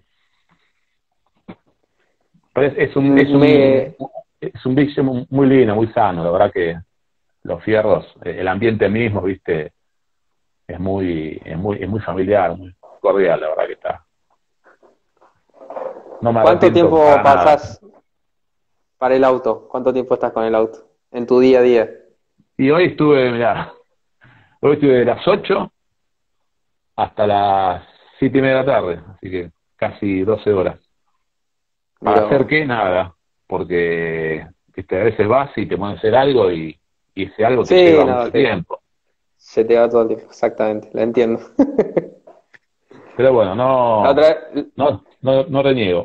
Pero es, es un, es un, Me, es un vicio muy muy lindo, muy sano, la verdad que los fierros, eh, el ambiente mismo, viste, es muy, es muy, es muy familiar, muy cordial, la verdad que está. No me ¿Cuánto arrepiento tiempo para nada. pasás para el auto? ¿Cuánto tiempo estás con el auto? En tu día a día. Y hoy estuve, mirá, hoy estuve de las ocho hasta las siete y media de la tarde, así que casi doce horas. ¿Para Mira hacer vos. qué? Nada. porque viste, a veces vas y te pones a hacer algo y, y ese algo te Sí, lleva no, mucho te- tiempo. se te va todo el tiempo, exactamente, la entiendo. Pero bueno, La no, otra, no, no, no reniego.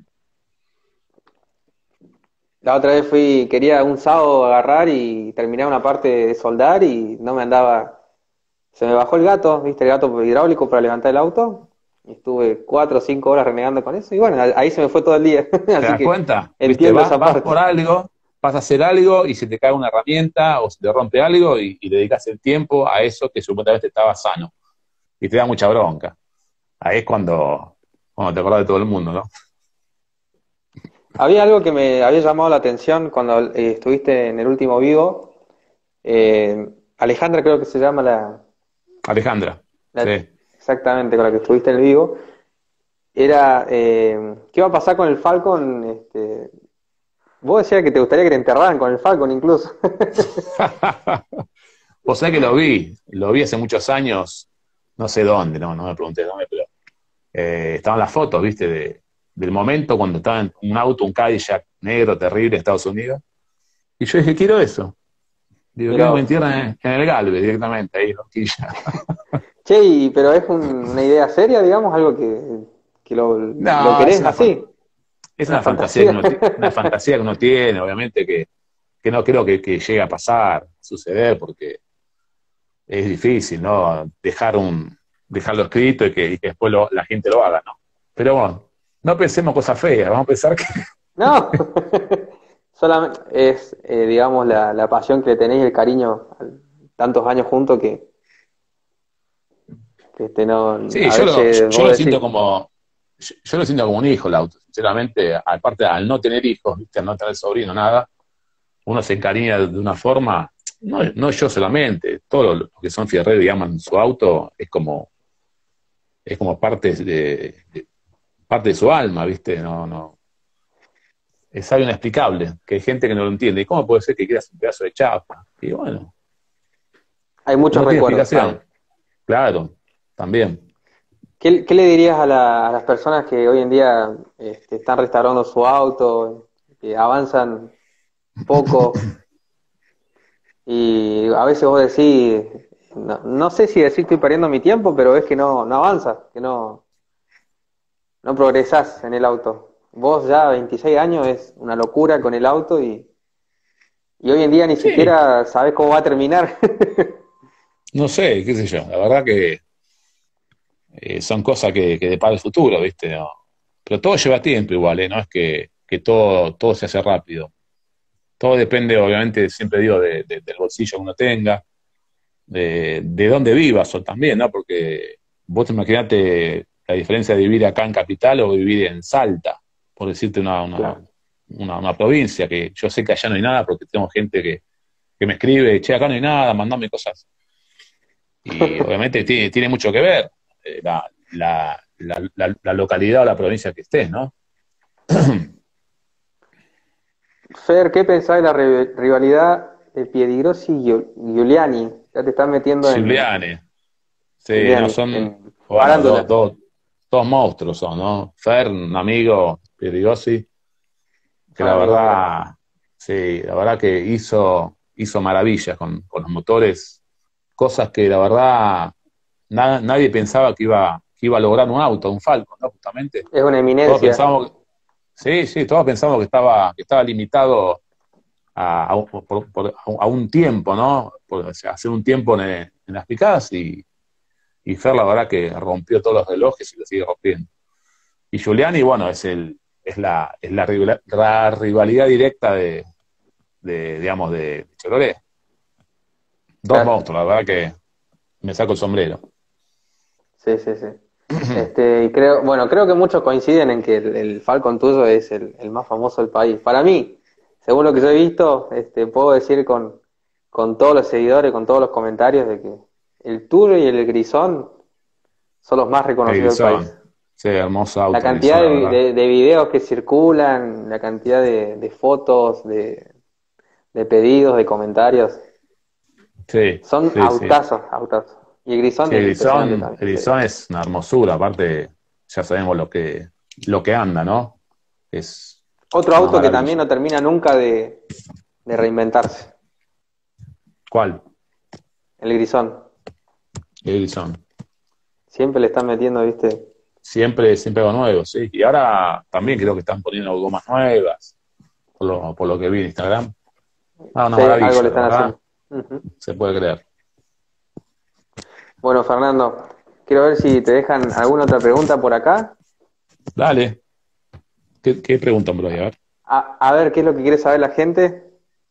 la otra vez fui, quería un sábado agarrar y terminar una parte de soldar y no me andaba, se me bajó el gato, viste, el gato hidráulico para levantar el auto, y estuve cuatro o cinco horas renegando con eso y bueno, ahí se me fue todo el día, ¿Te así das que cuenta? Viste, entiendo vas, esa vas parte. por algo, vas a hacer algo y se te cae una herramienta o se te rompe algo y, y dedicas el tiempo a eso que supuestamente estaba sano y te da mucha bronca. Ahí es cuando, cuando te acordás de todo el mundo, ¿no? Había algo que me había llamado la atención cuando eh, estuviste en el último vivo, eh, Alejandra creo que se llama la, Alejandra, la- sí. exactamente con la que estuviste en el vivo, era eh, ¿qué va a pasar con el Falcon? Este, vos decías que te gustaría que te enterraran con el Falcon incluso. Vos sabés que lo vi, lo vi hace muchos años, no sé dónde, no, no me pregunté dónde, pero eh, estaban las fotos, viste, de, del momento cuando estaba en un auto, un Cadillac negro terrible en Estados Unidos. Y yo dije, quiero eso. Digo, quiero Mirá que me vos. entierren en, en el Galvez directamente, ahí en Horquilla. Che, y- pero es un- una idea seria, digamos, algo que, que lo, lo No, es querés una, fan- así, es una una fantasía que fantasía. uno, ti- una fantasía que uno tiene, obviamente, que, que no creo que, que llegue a pasar, suceder, porque es difícil, ¿no? Dejar un, dejarlo escrito y que, y que después lo- la gente lo haga, ¿no? Pero bueno, no pensemos cosas feas, vamos a pensar que No, solamente es, eh, digamos, la, la pasión que le tenéis y el cariño a tantos años juntos que, que este, no, sí, a yo lo, veces yo lo vos decís, siento como, yo, yo lo siento como un hijo el auto, sinceramente, aparte al no tener hijos, ¿viste? Al no tener sobrino, nada, uno se encariña de una forma, no, no yo solamente, todos los que son fierreros y aman su auto, es como, es como parte de, de- parte de su alma, ¿viste? No, no, es algo inexplicable, que hay gente que no lo entiende. ¿Y cómo puede ser que quieras un pedazo de chapa? Y bueno, hay muchos no tiene recuerdos también. explicación. Claro, también. ¿Qué, qué le dirías a, la- a las personas que hoy en día este, están restaurando su auto, que avanzan poco y a veces vos decís, no, no sé si decir estoy perdiendo mi tiempo, pero es que no, no avanza, que no, no progresás en el auto. Vos ya veintiséis años es una locura con el auto y, y hoy en día ni Sí, siquiera sabés cómo va a terminar. no sé, qué sé yo. La verdad que eh, son cosas que, que depara el futuro, ¿viste? No. Pero todo lleva tiempo igual, ¿eh? No es que, que todo, todo se hace rápido. Todo depende, obviamente, siempre digo, de- de- del bolsillo que uno tenga, de, de dónde vivas o también, ¿no? Porque vos imaginate la diferencia de vivir acá en Capital o vivir en Salta, por decirte una, una, Claro. una, una provincia, que yo sé que allá no hay nada porque tengo gente que, que me escribe, che, acá no hay nada, mandame cosas. Y obviamente tiene, tiene mucho que ver eh, la, la, la, la, la localidad o la provincia que estés, ¿no? Fer, ¿qué pensás de la ri- rivalidad de Piedigrosi y Giul- Giuliani? Ya te estás metiendo en Giuliani, sí, no Giuliani, son, en bueno, dos, farándula. dos, dos monstruos son, ¿no? Fer, un amigo, Pirigosi, que Son la amigos, mira. verdad, sí, la verdad que hizo, hizo maravillas con, con los motores, cosas que la verdad na- nadie pensaba que iba, que iba a lograr un auto, un Falcon, ¿no? Justamente. Es una Todos eminencia. pensábamos, sí, sí, todos pensamos que estaba, que estaba limitado a, a un por- por- a un tiempo, ¿no? Por, o sea, hacer un tiempo en, en las picadas y, y Fer, la verdad que rompió todos los relojes y lo sigue rompiendo. Y Giuliani, bueno, es el, es la, es la, rival- la rivalidad directa de, de, digamos, de Chevrolet. Dos Claro. monstruos, la verdad que me saco el sombrero. Sí, sí, sí. Este, y creo, bueno, creo que muchos coinciden en que el, el Falcon tuyo es el, el más famoso del país. Para mí, según lo que yo he visto, este, puedo decir con, con todos los seguidores, con todos los comentarios, de que el tuyo y el Grisón son los más El reconocidos del país. Grisón, sí, hermoso La auto, cantidad Grisón, de, la verdad. de- de videos que circulan, la cantidad de, de fotos, de, de pedidos, de comentarios, Sí, son sí, sí. autazos, autazos. Y el Grisón Sí, es impresionante Edison, también. Sí. Edison es una hermosura, aparte ya sabemos lo que, lo que anda, ¿no? Es, Otro Una auto que también maravilla. no termina nunca de, de reinventarse, ¿Cuál? el Grisón. Edison. Siempre le están metiendo, ¿viste? Siempre, siempre algo nuevo, sí. Y ahora también creo que están poniendo gomas nuevas, por lo, por lo que vi en Instagram. Ah, una Sí, algo le maravilla, la están verdad, haciendo. Ujú. se puede creer. Bueno, Fernando, quiero ver si te dejan alguna otra pregunta por acá. Dale, ¿qué, qué preguntan por ahí? A ver. A, a ver qué es lo que quiere saber la gente.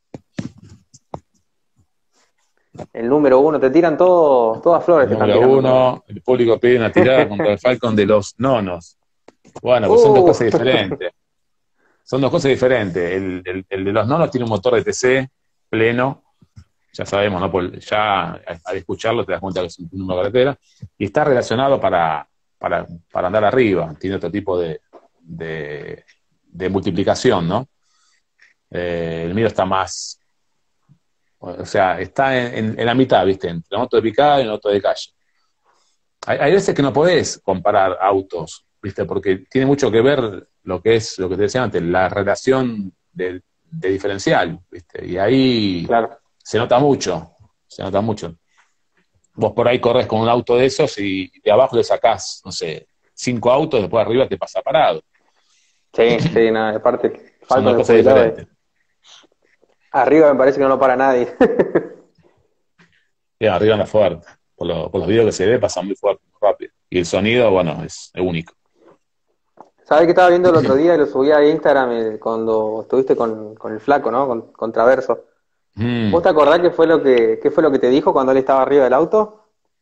El número uno, te tiran todo, todas flores, El te están número tirando por acá. uno, el público pide una tirada contra el Falcon de los nonos. Bueno, pues son dos Uh, cosas diferentes. Son dos cosas diferentes. El, el- el de los nonos tiene un motor de T C pleno, ya sabemos, ¿no? Por- ya al escucharlo te das cuenta que es un número de carretera, y está relacionado para, para, para andar arriba, tiene otro tipo de, de, de multiplicación, ¿no? Eh, el mío está más, o sea, está en, en- en la mitad, ¿viste? Entre un auto de picada y un auto de calle. Hay, hay veces que no podés comparar autos, ¿viste? Porque tiene mucho que ver lo que es, lo que te decía antes, la relación de, de diferencial, ¿viste? Y ahí claro. se nota mucho, se nota mucho. Vos por ahí corres con un auto de esos y de abajo le sacás, no sé, cinco autos, después arriba te pasa parado. Sí, sí, nada, aparte, Son dos Falcon de cosas jubilado. y- diferentes. Arriba me parece que no lo para nadie. Y arriba anda fuerte. Por, lo- por los videos que se ve, pasa muy fuerte, muy rápido. Y el sonido, bueno, es, es único. ¿Sabés que estaba viendo el otro día y lo subí a Instagram eh, cuando estuviste con, con el flaco, ¿no? Con, con Traverso. ¿Vos Mm. te acordás qué fue lo que, qué fue lo que te dijo cuando él estaba arriba del auto?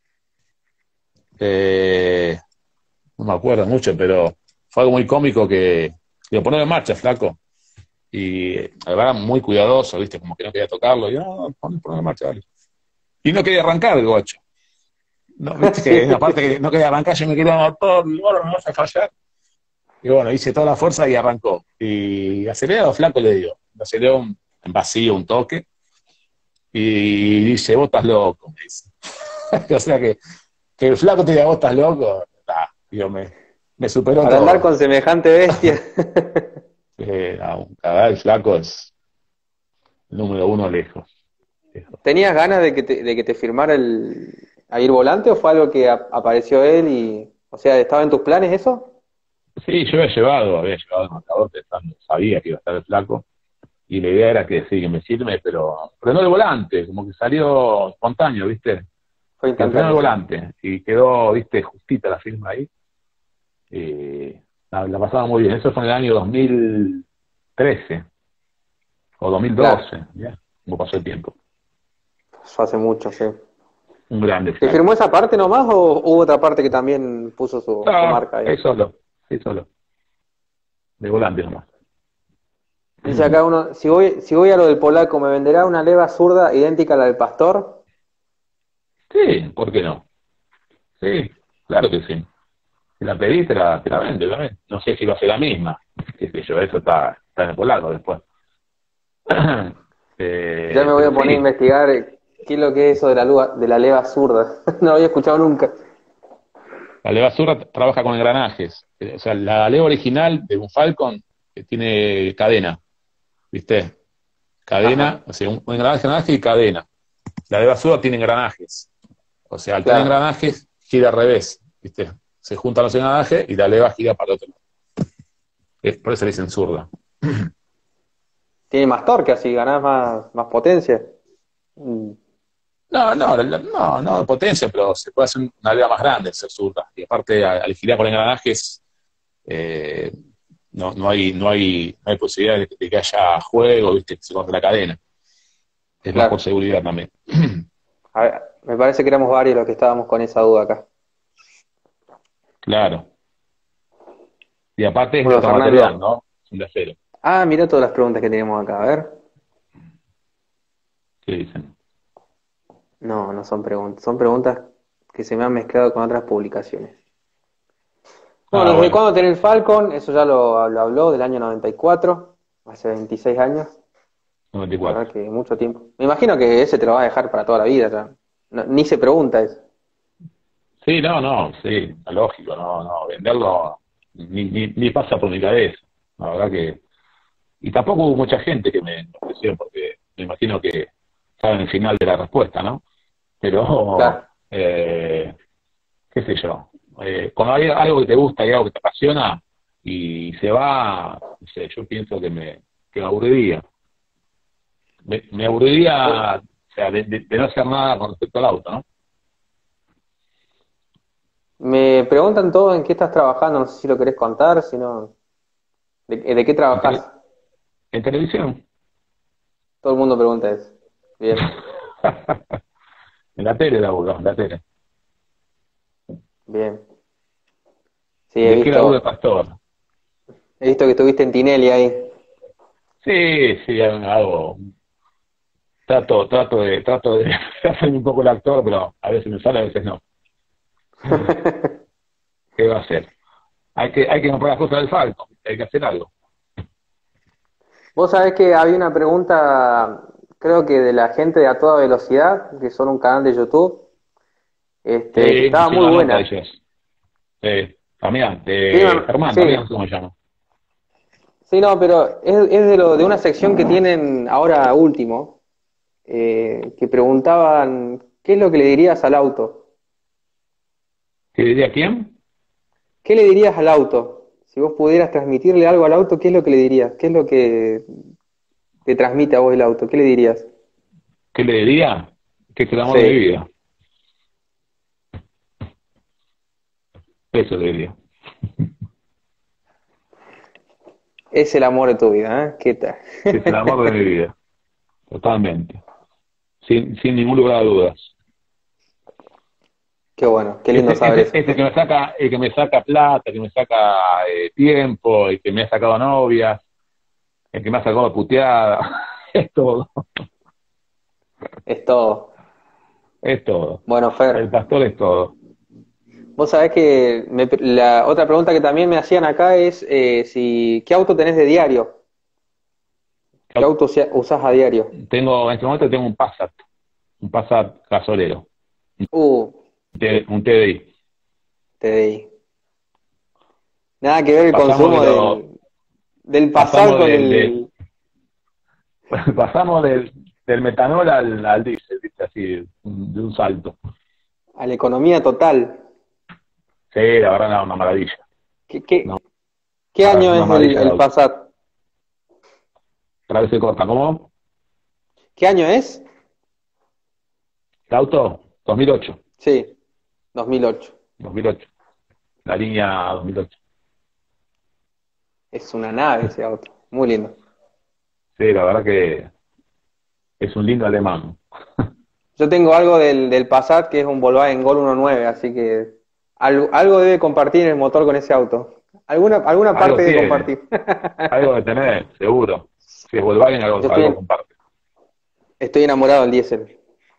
Eh, no me acuerdo mucho, pero fue algo muy cómico que lo ponía en marcha, flaco. Y la verdad, muy cuidadoso, ¿viste? Como que no quería tocarlo. Y no, pon- ponlo en marcha, dale. Y no quería arrancar el gocho. No, viste que en Sí. la parte que no quería arrancar, yo me quería motor, y bueno, no vas a fallar. Y bueno, hice toda la fuerza y arrancó. Y acelerado, flaco, le digo. Aceleró un, en vacío, un toque. Y dice, vos estás loco, me dice. O sea que, que el flaco te diga, vos estás loco, ah, digo, me, me superó Para andar todo. con semejante bestia. Eh, no, la verdad, el flaco es el número uno lejos, lejos. ¿Tenías ganas de que te, de que te firmara el a ir volante o fue algo que a- apareció él y, o sea, estaba en tus planes eso? Sí, yo había llevado, había llevado el marcador pensando, sabía que iba a estar el flaco, y la idea era que sí, que me sirve, pero, pero no de volante, como que salió espontáneo, ¿viste? Fue Que frenó el instantáneo, sí. volante, y quedó, ¿viste? Justita la firma ahí. Y la, la pasaba muy bien. Eso fue en el año dos mil trece o Claro, dos mil doce, ¿ya? Como pasó el tiempo. eso hace mucho, sí. Un grande ¿Te flaco. firmó esa parte nomás o hubo otra parte que también puso su, su No, marca ahí? ahí solo, ahí solo, de volante nomás. Dice acá uno, si voy, si voy a lo del polaco, ¿me venderá una leva zurda idéntica a la del pastor? Sí, ¿por qué no? Sí, claro que sí. Si la pedí, te la, te la vende, la vende. No sé si va a ser la misma. Qué sé yo, eso está, está en el polaco después. Ya Eh, me voy pero a poner a sí, investigar eh, qué es lo que es eso de la, lua- de la leva zurda. No lo había escuchado nunca. la levazura trabaja con engranajes. Eh, O sea, la leva original de un Falcon eh, tiene cadena, ¿viste? Ajá, Cadena, o sea, un, un engranaje, engranaje y cadena. La levazura tiene engranajes. O sea, al tener claro. engranajes, gira al revés, ¿viste? Se juntan los engranajes y la leva gira para el otro lado. Es, por eso le dicen zurda. Tiene más torque así, ganás más, más potencia. Mm, No, no, la- no, no potencia, pero se puede hacer una leva más grande al ser zurda. Y aparte, al, al girar con engranajes, eh, no, no hay, no hay, no hay posibilidad de, de que haya juego, ¿viste? Que se corte la cadena. Es más por claro. seguridad también. A ver, me parece que éramos varios los que estábamos con esa duda acá. Claro. Y aparte es de Bueno, otro material, Fernando. ¿no? Es de acero. Ah, mira todas las preguntas que tenemos acá. A ver. ¿Qué dicen? No, no son preguntas. Son preguntas que se me han mezclado con otras publicaciones. Ah, Bueno, ¿desde bueno, cuándo tenés el Falcon? Eso ya lo, lo habló, del año noventa y cuatro, hace veintiséis años. La verdad noventa y cuatro. que mucho tiempo. Me imagino que ese te lo va a dejar para toda la vida ya. No- ni se pregunta eso. Sí, no, no, sí, lógico, no, no, venderlo ni, ni, ni pasa por mi cabeza. La verdad que Y tampoco hubo mucha gente que me ofreció, porque me imagino que saben el final de la respuesta, ¿no? Pero, Claro. eh, qué sé yo, eh, cuando hay algo que te gusta y algo que te apasiona y se va, no sé, yo pienso que me, que me aburriría. Me, me Bueno, aburriría, o sea, de, de- de no hacer nada con respecto al auto, ¿no? me preguntan todo en qué estás trabajando, no sé si lo querés contar, si no, ¿de, de qué En, tele- trabajás? en televisión. Todo el mundo pregunta eso. Bien, En la tele laburo, en la tele. bien. Sí, he ¿De qué laburo de visto, pastor? he visto que estuviste en Tinelli ahí. Sí, sí, hago, trato, trato de, trato de hacer un poco el actor, pero a veces me sale, a veces no. ¿Qué va a hacer? Hay que, hay que comprar las cosas del Falcon, hay que hacer algo. Vos sabés que había una pregunta, creo que de la gente de A Toda Velocidad, que son un canal de YouTube, Sí, este, que estaba muy hicieron la nota de buena. ellos. Eh, Damián, Sí, de no, Germán, sí, Damián, ¿cómo se llama? sí, no, pero es, es de lo, de una sección que tienen ahora último, eh, que preguntaban, ¿qué es lo que le dirías al auto? ¿Qué diría quién? ¿Qué le dirías al auto? Si vos pudieras transmitirle algo al auto, ¿qué es lo que le dirías? ¿Qué es lo que te transmite a vos el auto? ¿Qué le dirías? ¿Qué le diría? Que es el amor de mi Sí, vida. Eso le diría. es el amor de tu vida, ¿eh? ¿Qué tal? Que es el amor de mi vida. Totalmente. Sin, sin ningún lugar a dudas. Qué bueno, qué lindo Ese, saber ese, eso. ese que me saca, el que me saca plata, que me saca eh, tiempo, el que me ha sacado novias, el que me ha sacado puteada, es todo, Es todo. es todo. Bueno, El Fer, pastor es todo. vos sabés que me- la otra pregunta que también me hacían acá es eh, si ¿qué auto tenés de diario? ¿Qué auto usa- usás a diario? Tengo, en este momento tengo un Passat, un Passat gasolero, Uh, un T- un T D I. T D I. Nada que ver el Pasamos de consumo lo, del, del pasar pasamos con del, de, el, pasamos del, del metanol al, al diésel, ¿viste? Así, de un salto. a la economía total. Sí, la verdad, no, una maravilla. ¿Qué, Una, qué, qué año una es el, maravilla de el auto. Passat? Otra vez se corta. ¿Cómo? ¿Qué año es? ¿El auto? dos mil ocho. Sí, dos mil ocho. dos mil ocho. La línea dos mil ocho. Es una nave ese auto. Muy lindo. Sí, la verdad que es un lindo alemán. Yo tengo algo del, del Passat que es un Volkswagen Gol uno nueve, así que algo, algo debe compartir el motor con ese auto. Alguna, alguna parte Algo debe tiene, compartir. algo de tener, seguro. Si es Volkswagen, algo, Yo algo estoy, comparte. estoy enamorado del diésel.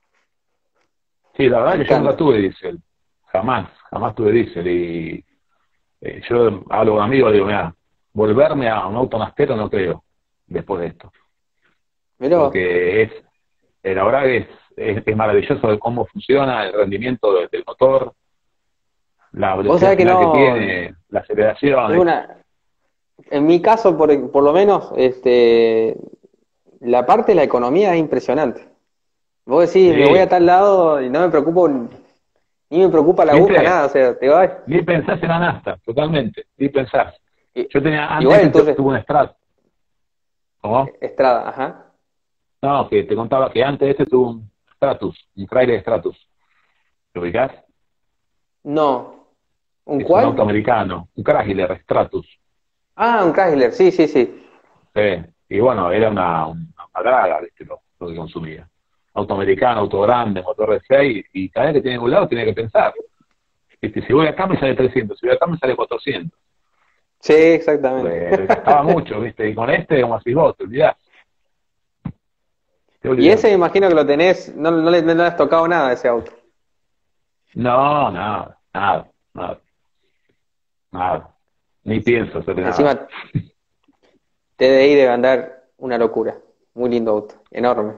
Sí, la Me verdad que yo nunca encanta. tuve diésel. Jamás, jamás tuve diésel. Y eh, yo hablo con amigos y digo, mira, volverme a un auto nastero no creo, después de esto. Mirá vos. Porque es, eh, la verdad que es, es, es maravilloso de cómo funciona el rendimiento del, del motor, la Vos velocidad sabés que final que no. tiene, la aceleración. Es Es, una. En mi caso, por, por lo menos, este, la parte de la economía es impresionante. Vos decís, me voy a sí, tal lado y no me preocupo, ni me preocupa la aguja, ¿viste? nada. O sea, te vas. Ni pensás en la nafta, totalmente, ni pensás. I- Yo tenía, Igual antes el este tu- tuyo tuve un Strat, ¿cómo? Estrada, ajá. No, que te contaba que antes este tuvo un Stratus, un Chrysler Stratus. ¿Lo ubicás? No. ¿Un Es un auto cuál? americano, un Chrysler Stratus. Ah, un Chrysler, sí, sí, sí. Sí. Y bueno, era una, una, una draga, ¿viste? Lo, lo que consumía. Auto americano, auto grande, motor de seis, y cada vez que tiene un lado tiene que pensar. ¿Viste? Si voy acá me sale trescientos, si voy acá me sale cuatrocientos. Sí, exactamente. Pues, gastaba mucho, ¿viste? Y con este, como así vos, te olvidás, te Y olvidás. ese me imagino que lo tenés, no, no le, no le has tocado nada a ese auto. No, nada, nada, nada, nada. Ni pienso hacerle nada. Encima T D I debe andar una locura. Muy lindo auto, enorme.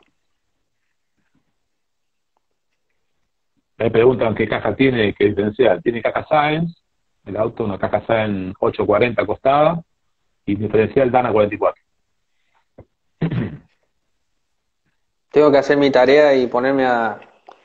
Me preguntan qué caja tiene, qué diferencial. Tiene caja Sáenz, el auto, una caja Sáenz ochocientos cuarenta acostada, y diferencial Dana cuarenta y cuatro. Tengo que hacer mi tarea y ponerme a,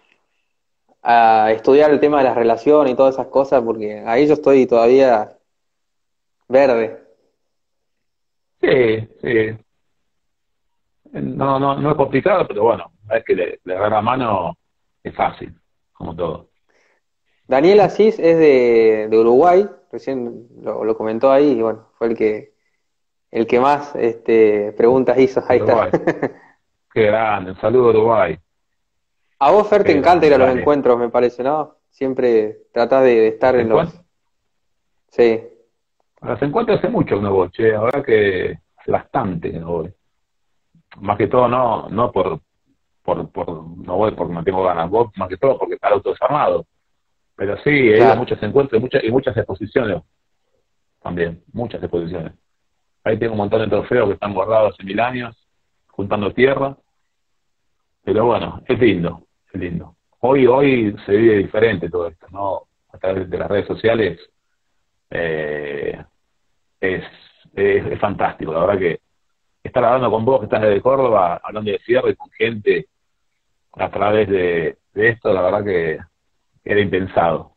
a estudiar el tema de las relaciones y todas esas cosas, porque ahí yo estoy todavía verde. Sí, sí. No, no, no es complicado, pero bueno, es que le, le agarra la mano es fácil, como todo. Daniel Asís es de, de Uruguay, recién lo, lo comentó ahí, y bueno, fue el que, el que más este, preguntas hizo, ahí está. Uruguay, qué grande, un saludo a Uruguay, A vos, Fer, te qué encanta ir grande, a los Dani. encuentros, me parece, ¿no? Siempre tratás de, de estar Los en los... encuentros, Sí, los encuentros hace mucho que no voy, che, ahora que hace bastante que no voy. Más que todo no, no por, por, por, no voy porque no tengo ganas, voy más que todo porque está el auto desarmado. Pero sí, he ido a claro. muchos encuentros y muchas, y muchas exposiciones también, muchas exposiciones. Ahí tengo un montón de trofeos que están guardados hace mil años, juntando tierra, pero bueno, es lindo, es lindo. Hoy, hoy se vive diferente todo esto, ¿no? A través de las redes sociales eh, es, es, es fantástico, la verdad que estar hablando con vos que estás desde Córdoba, hablando de cierre con gente a través de, de esto, la verdad que era impensado.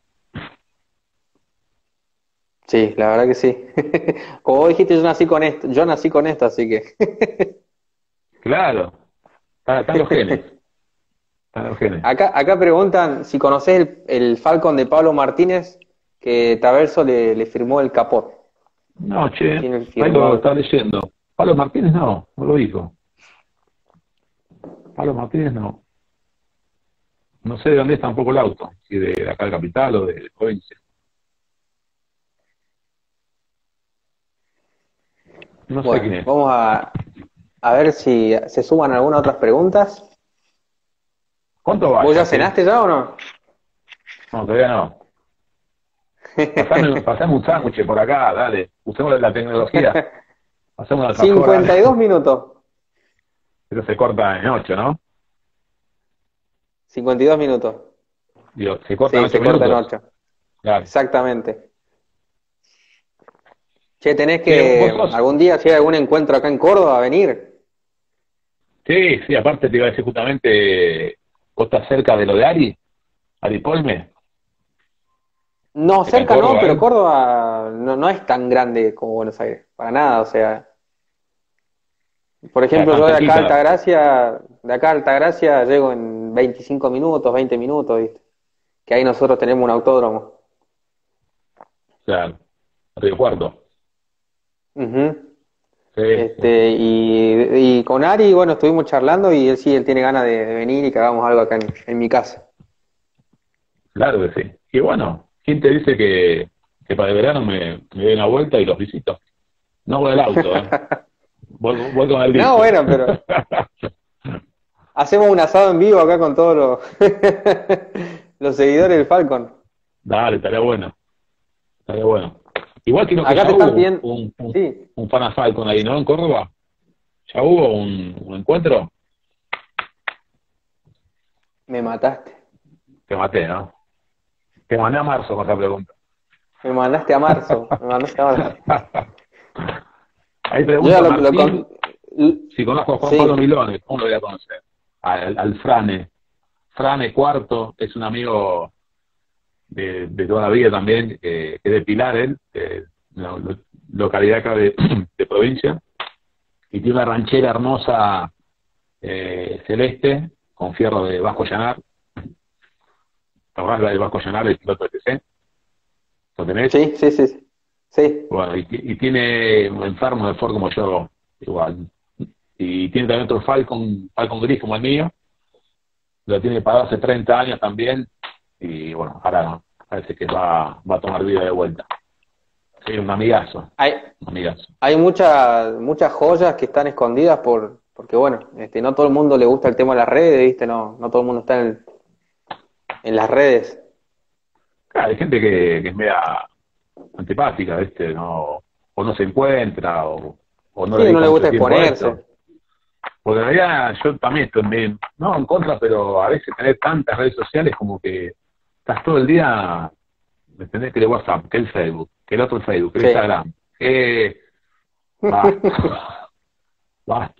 Sí, la verdad que sí. Como vos dijiste, yo nací con esto, yo nací con esto, así que... Claro, están, están los genes, están los genes. Acá, acá preguntan si conocés el, el Falcon de Pablo Martínez, que Traverso le, le firmó el capot. No, che, Tiene ahí lo firmado. está leyendo. Pablo Martínez no, no lo dijo. Pablo Martínez no. No sé de dónde es tampoco el auto, si de acá de Capital o de provincia. No sé Bueno, quién es. vamos a, a ver si se suman algunas otras preguntas. ¿Cuánto ¿Vos ya vaya, che? cenaste ya o no? No, todavía no. Pasame, pasame un sándwich por acá, dale. Usemos la tecnología. Hacemos un alfajor, cincuenta y dale. dos minutos. Eso se corta en ocho, ¿no? cincuenta y dos minutos. Digo, se corta en Sí, ocho se corta en minutos. ocho. Claro. Exactamente. Che, tenés Che, vos que sos. algún día, si hay algún encuentro acá en Córdoba, venir. Sí, sí, aparte te iba a decir justamente, vos estás cerca de lo de Ari, Ari Polme, No, está en cerca no, Córdoba pero él. Córdoba no, no es tan grande como Buenos Aires, para nada. O sea, por O sea, ejemplo, tan yo de acá a cerquita. Altagracia, de acá a Altagracia llego en veinticinco minutos, veinte minutos, ¿viste? Que ahí nosotros tenemos un autódromo. Claro, Río Cuarto. Ujú. Sí, sí, Este, sí. y, y con Ari, bueno, estuvimos charlando y él sí, él tiene ganas de, de venir y que hagamos algo acá en, en mi casa. Claro que sí. Y bueno, ¿quién te dice que, que para el verano me, me doy una vuelta y los visito? No voy al auto, ¿eh? Voy, voy con el No, disco. bueno, pero hacemos un asado en vivo acá con todos los, los seguidores del Falcon. Dale, estaría bueno, estaría bueno. Igual creo que Acá ya te están hubo pidiendo, un, un, sí, un Fan Falcon ahí, ¿no? En Córdoba. ¿Ya hubo un, un encuentro? me mataste. Te maté, ¿no? Te mandé a marzo con esa pregunta. Me mandaste a marzo, me mandaste a marzo. Ahí Yo ya pregunta lo, lo con- Martín si conozco a Juan Pablo sí, Milones. ¿Cómo lo voy a conocer? Al, al Frane. Frane Cuarto es un amigo de, de toda la vida también, eh, que es de Pilar, él, eh, la lo- localidad acá de, de provincia, y tiene una ranchera hermosa, eh, celeste, con fierro de Vasco Llanar. ¿Te acordás la de Vasco Llanar, el piloto de T C? ¿Lo tenés? sí, sí, sí, sí, sí, Bueno, y, ti- y tiene un enfermo de Ford como yo, igual. Y tiene también otro Falcon, Falcon gris como el mío, lo tiene pagado hace treinta años también, y bueno, ahora parece que va, va a tomar vida de vuelta. Sí, un amigazo, hay, un amigazo. hay muchas, muchas joyas que están escondidas por, porque bueno, este, no todo el mundo le gusta el tema de las redes, ¿viste? No, no todo el mundo está en, en las redes. Claro, hay gente que, que es media antipática, ¿viste? No, o no se encuentra, o, o no le Sí, no dedica le mucho gusta tiempo a esto. exponerse. Porque en realidad yo también estoy bien, no en contra, pero a veces tener tantas redes sociales como que estás todo el día, ¿me entendés? Que el WhatsApp, que el Facebook, que el otro Facebook, que el Sí. Instagram, que basta, basta.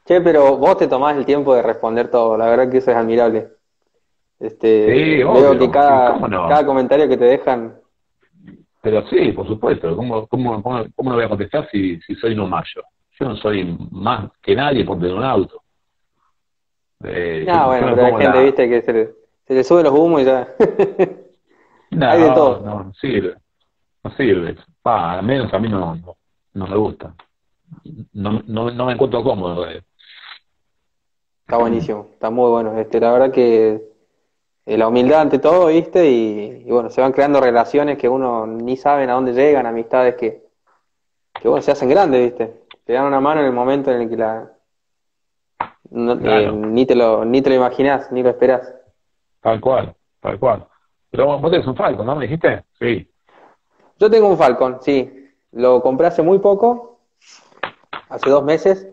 Che, pero vos te tomás el tiempo de responder todo, la verdad que eso es admirable. Sí, Este, veo que obvio, sí, cada, cómo no. cada comentario que te dejan, Pero sí, por supuesto, ¿cómo, cómo, cómo, cómo no voy a contestar si, si soy un mayo? Yo no soy más que nadie por tener un auto. Eh, yo, ah, yo bueno, me pero hay pongo gente, la... viste, que se le, se le sube los humos y ya. Hay de No, todo. no, no sirve, no sirve. Pa, al menos a mí no, no, no me gusta. No, no, no me encuentro cómodo. eh. Está buenísimo, está muy bueno. Este, la verdad que eh, la humildad ante todo, viste, y, y bueno, se van creando relaciones que uno ni saben a dónde llegan, amistades que, que bueno, se hacen grandes, viste. Te dan una mano en el momento en el que la no- eh, Claro, ni te lo, ni te lo imaginás, ni lo esperás. tal cual, tal cual. Pero vos vos tenés un Falcon, ¿no me dijiste? Sí. Yo tengo un Falcon, sí. Lo compré hace muy poco, hace dos meses.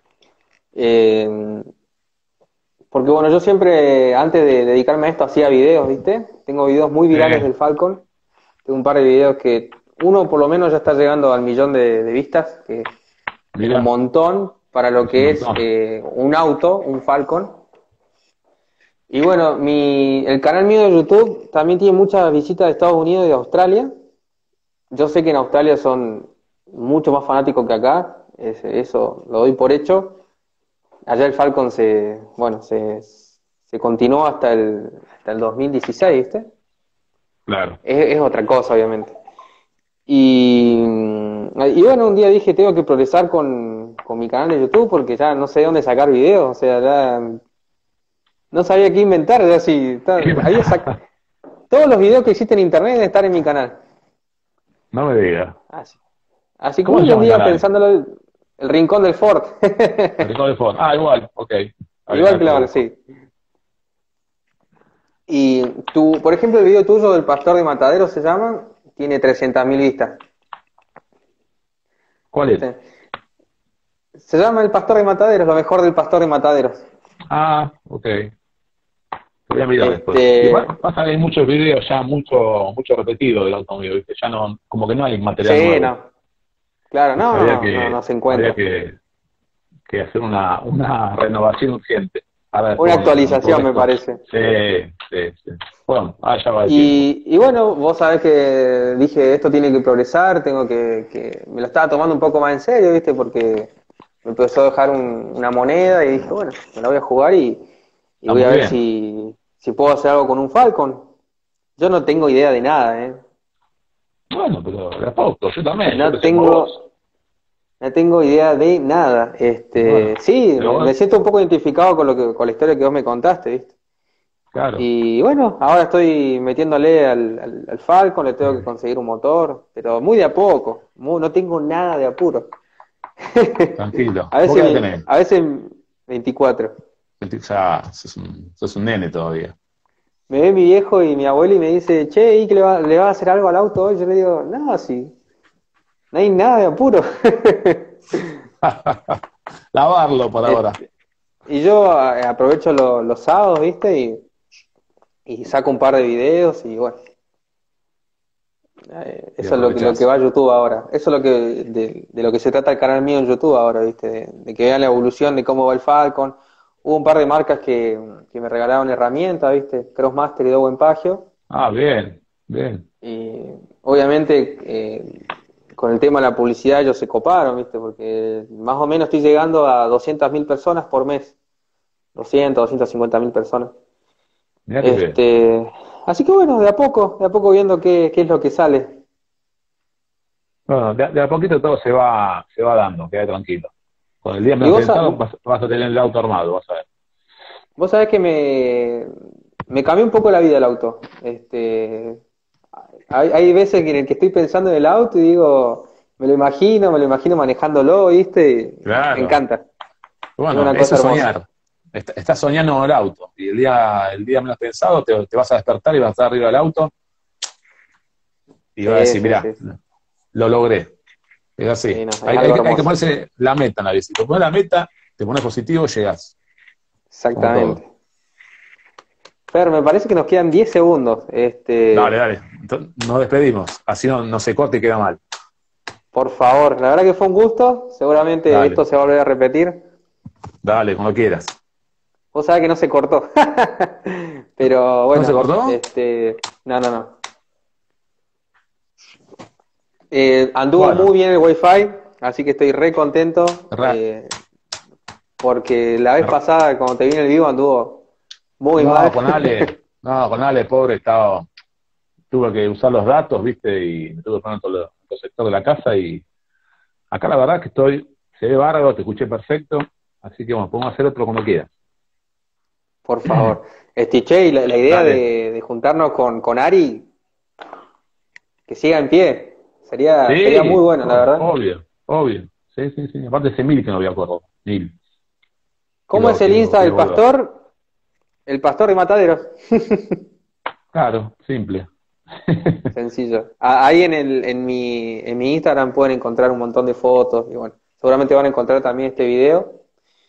Eh, Porque bueno, yo siempre, antes de dedicarme a esto, hacía videos, ¿viste? Tengo videos muy virales Eh, del Falcon. Tengo un par de videos que uno por lo menos ya está llegando al millón de, de vistas, que es un mira, montón para lo es un que es montón. eh, un auto, un Falcon. Y bueno, mi, el canal mío de YouTube también tiene muchas visitas de Estados Unidos y de Australia. Yo sé que en Australia son mucho más fanáticos que acá, es- eso lo doy por hecho. Allá el Falcon se, bueno, se, se continuó hasta el, hasta el dos mil dieciséis, ¿viste? Claro. Es, es otra cosa, obviamente. Y, y bueno, un día dije, tengo que progresar con, con mi canal de YouTube porque ya no sé de dónde sacar videos, o sea, ya no sabía qué inventar, ya sí, está- había sac- todos los videos que existen en internet deben estar en mi canal. No me digas. Así, así que ¿Cómo se bueno, un llama el día canal? pensándolo, el, el Rincón del Ford. El Rincón del Fondo. Ah, igual, ok. Está bien, Igual que ahora la lo verdad, busco. sí. Y tú, por ejemplo, el video tuyo del Pastor de Matadero se llama, tiene trescientas mil vistas, ¿Cuál es? ¿viste? Se llama El Pastor de Mataderos, lo mejor del Pastor de Mataderos. Ah, ok. Lo voy a mirar después. Este, Igual pasa que hay muchos videos ya mucho, mucho repetido del automóvil, ¿viste? Ya no, como que no hay material sí, nuevo. no, claro, ¿Viste? no, Habría no, no, no que, se habría encuentra. que, que hacer una, una renovación urgente. Ahora Una después con, con todo actualización me esto. parece. Sí, sí, sí. Bueno, ah, ya va el tiempo. Y, y bueno, vos sabés que dije, esto tiene que progresar, tengo que, que, me lo estaba tomando un poco más en serio, ¿viste? Porque me empezó a dejar un- una moneda y dije, bueno, me la voy a jugar y, y Está voy a muy ver bien. si, si puedo hacer algo con un Falcon. Yo no tengo idea de nada, ¿eh? Bueno, pero de a poco, yo también, yo No empecé como vos. tengo, no tengo idea de nada. Este, Bueno, sí, pero me, me bueno, siento un poco identificado con lo que, con la historia que vos me contaste, ¿viste? claro. Y bueno, ahora estoy metiéndole al, al, al Falcon, le tengo que Eh, conseguir un motor, pero muy de a poco, muy- no tengo nada de apuro. tranquilo. A ¿Vos qué veces, edad me- tenés? a veces veinticuatro. Ya sos un, sos un nene todavía. Me ve mi viejo y mi abuelo y me dice, che, ¿y que le va, le va a hacer algo al auto hoy? Yo le digo, no, sí, no hay nada de apuro. Lavarlo por ahora. Este, y yo eh, aprovecho lo- los sábados, ¿viste? Y, y saco un par de videos y bueno, eh, Y eso es lo que, lo que aprovechás. va a YouTube ahora. Eso es lo que, de, de lo que se trata el canal mío en YouTube ahora, ¿viste? De, de que vean la evolución de cómo va el Falcon. Hubo un par de marcas que, que me regalaron herramientas, ¿viste? Crossmaster y Dowen Pagio. Ah, bien, bien. Y obviamente eh, con el tema de la publicidad ellos se coparon, ¿viste? Porque más o menos estoy llegando a doscientas mil personas por mes. doscientas, doscientas cincuenta mil personas. Mirá qué bien. Este, así que bueno, de a poco, de a poco viendo qué, qué es lo que sale. Bueno, de, de a poquito todo se va, se va dando, queda tranquilo. Con el día Y menos vos, sa- pensado vas, vas a tener el auto armado, vas a ver. vos sabés que me, me cambió un poco la vida el auto. Este, hay, hay veces en el que estoy pensando en el auto y digo, me lo imagino, me lo imagino manejándolo, ¿viste? Y me Claro. encanta. Es Bueno, una eso cosa es hermosa. soñar. Est- Estás soñando con el auto. Y el día, el día menos pensado te, te vas a despertar y vas a estar arriba del auto y vas a Sí, decir, sí, mirá, sí, sí. lo logré. Es Sí, así. no, es Hay, hay algo que hay que hermoso. ponerse la meta en la bici. Si te pones la meta, te pones positivo, llegás. Como Exactamente. todo. Fer, me parece que nos quedan diez segundos. Dale, Este, dale. Entonces, nos despedimos. Así no, no se corta y queda mal. por favor, la verdad que fue un gusto. Seguramente Dale. esto se va a volver a repetir. Dale, cuando quieras. Vos sabés que no se cortó. Pero bueno, ¿No se cortó? este, no, no, no. Eh, anduvo Bueno, muy bien el Wi-Fi, así que estoy re contento. ra- eh, porque la vez ra- pasada, cuando te vi en el vivo, anduvo muy no, mal. con Ale, no, con Ale, pobre, estaba, tuve que usar los datos, viste, y me tuve que poner en todo, lo- todo el sector de la casa y acá la verdad que estoy, se ve bárbaro, te escuché perfecto, así que bueno, podemos hacer otro cuando quieras. Por favor. Este, che, y la, la idea Dale. de, de juntarnos con, con Ari, que siga en pie, sería, sería muy Sí, bueno, la o- verdad. obvio, obvio. Sí, sí, sí. Aparte ese mil que no había acuerdo. Mil. ¿Cómo es Quiero, el quiero, Insta del quiero volver. pastor? El pastor de Mataderos. Claro, simple. Sencillo. A- Ahí en el, en mi, en mi Instagram pueden encontrar un montón de fotos y bueno, seguramente van a encontrar también este video.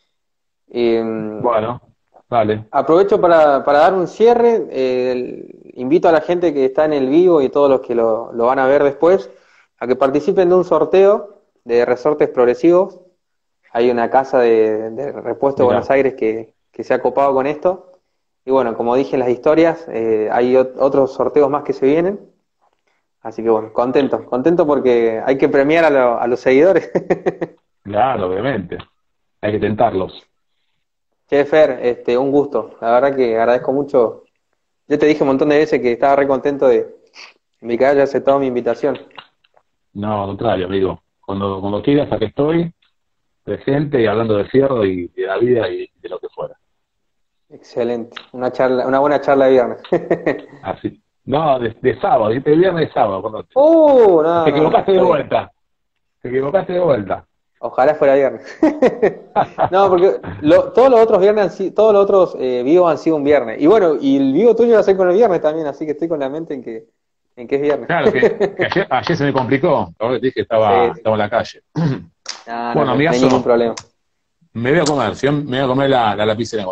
Eh, Bueno, dale. aprovecho para, para dar un cierre. eh, el- invito a la gente que está en el vivo y todos los que lo, lo van a ver después a que participen de un sorteo de resortes progresivos. Hay una casa de, de repuesto de Buenos Mirá. Aires que, que se ha copado con esto. Y bueno, como dije en las historias, eh, hay ot- otros sorteos más que se vienen. Así que bueno, contento, contento porque hay que premiar a, lo- a los seguidores. Claro, obviamente. Hay que tentarlos. Che, Fer, este, un gusto. La verdad que agradezco mucho. Yo te dije un montón de veces que estaba re contento de, de que hayas aceptado mi invitación. No, al contrario, amigo. Cuando, cuando quieras, aquí estoy, presente y hablando de fierro y de la vida y de lo que fuera. Excelente. Una charla, una buena charla de viernes. Así. No, de, de sábado, el viernes de sábado, acordate. Uh, no, Te no, no, equivocaste de está bien. vuelta. Te equivocaste de vuelta. Ojalá fuera viernes. No, porque lo- todos los otros viernes, han si- todos los otros eh, vivos han sido un viernes. Y bueno, y el vivo tuyo va a ser con el viernes también, así que estoy con la mente en que, en que es viernes. Claro que, que ayer, ayer se me complicó. Ahora te dije que estaba, Sí, sí. estaba en la calle. No, no, Bueno, no, no hay ningún amigazo, problema. me voy a comer, ¿sí? Me voy a comer la, la lapicera.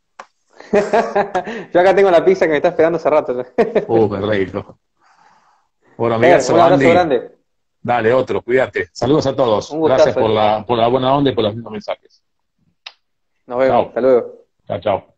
Yo acá tengo la pizza que me está esperando hace rato. Uh, qué rico. Bueno, Fer, un amigazo, abrazo Andy, grande. dale, otro, cuídate. Saludos a todos. Un Gracias gustazo. por la, por la buena onda y por los mismos mensajes. Nos vemos. Chao, Hasta luego. chao, chao.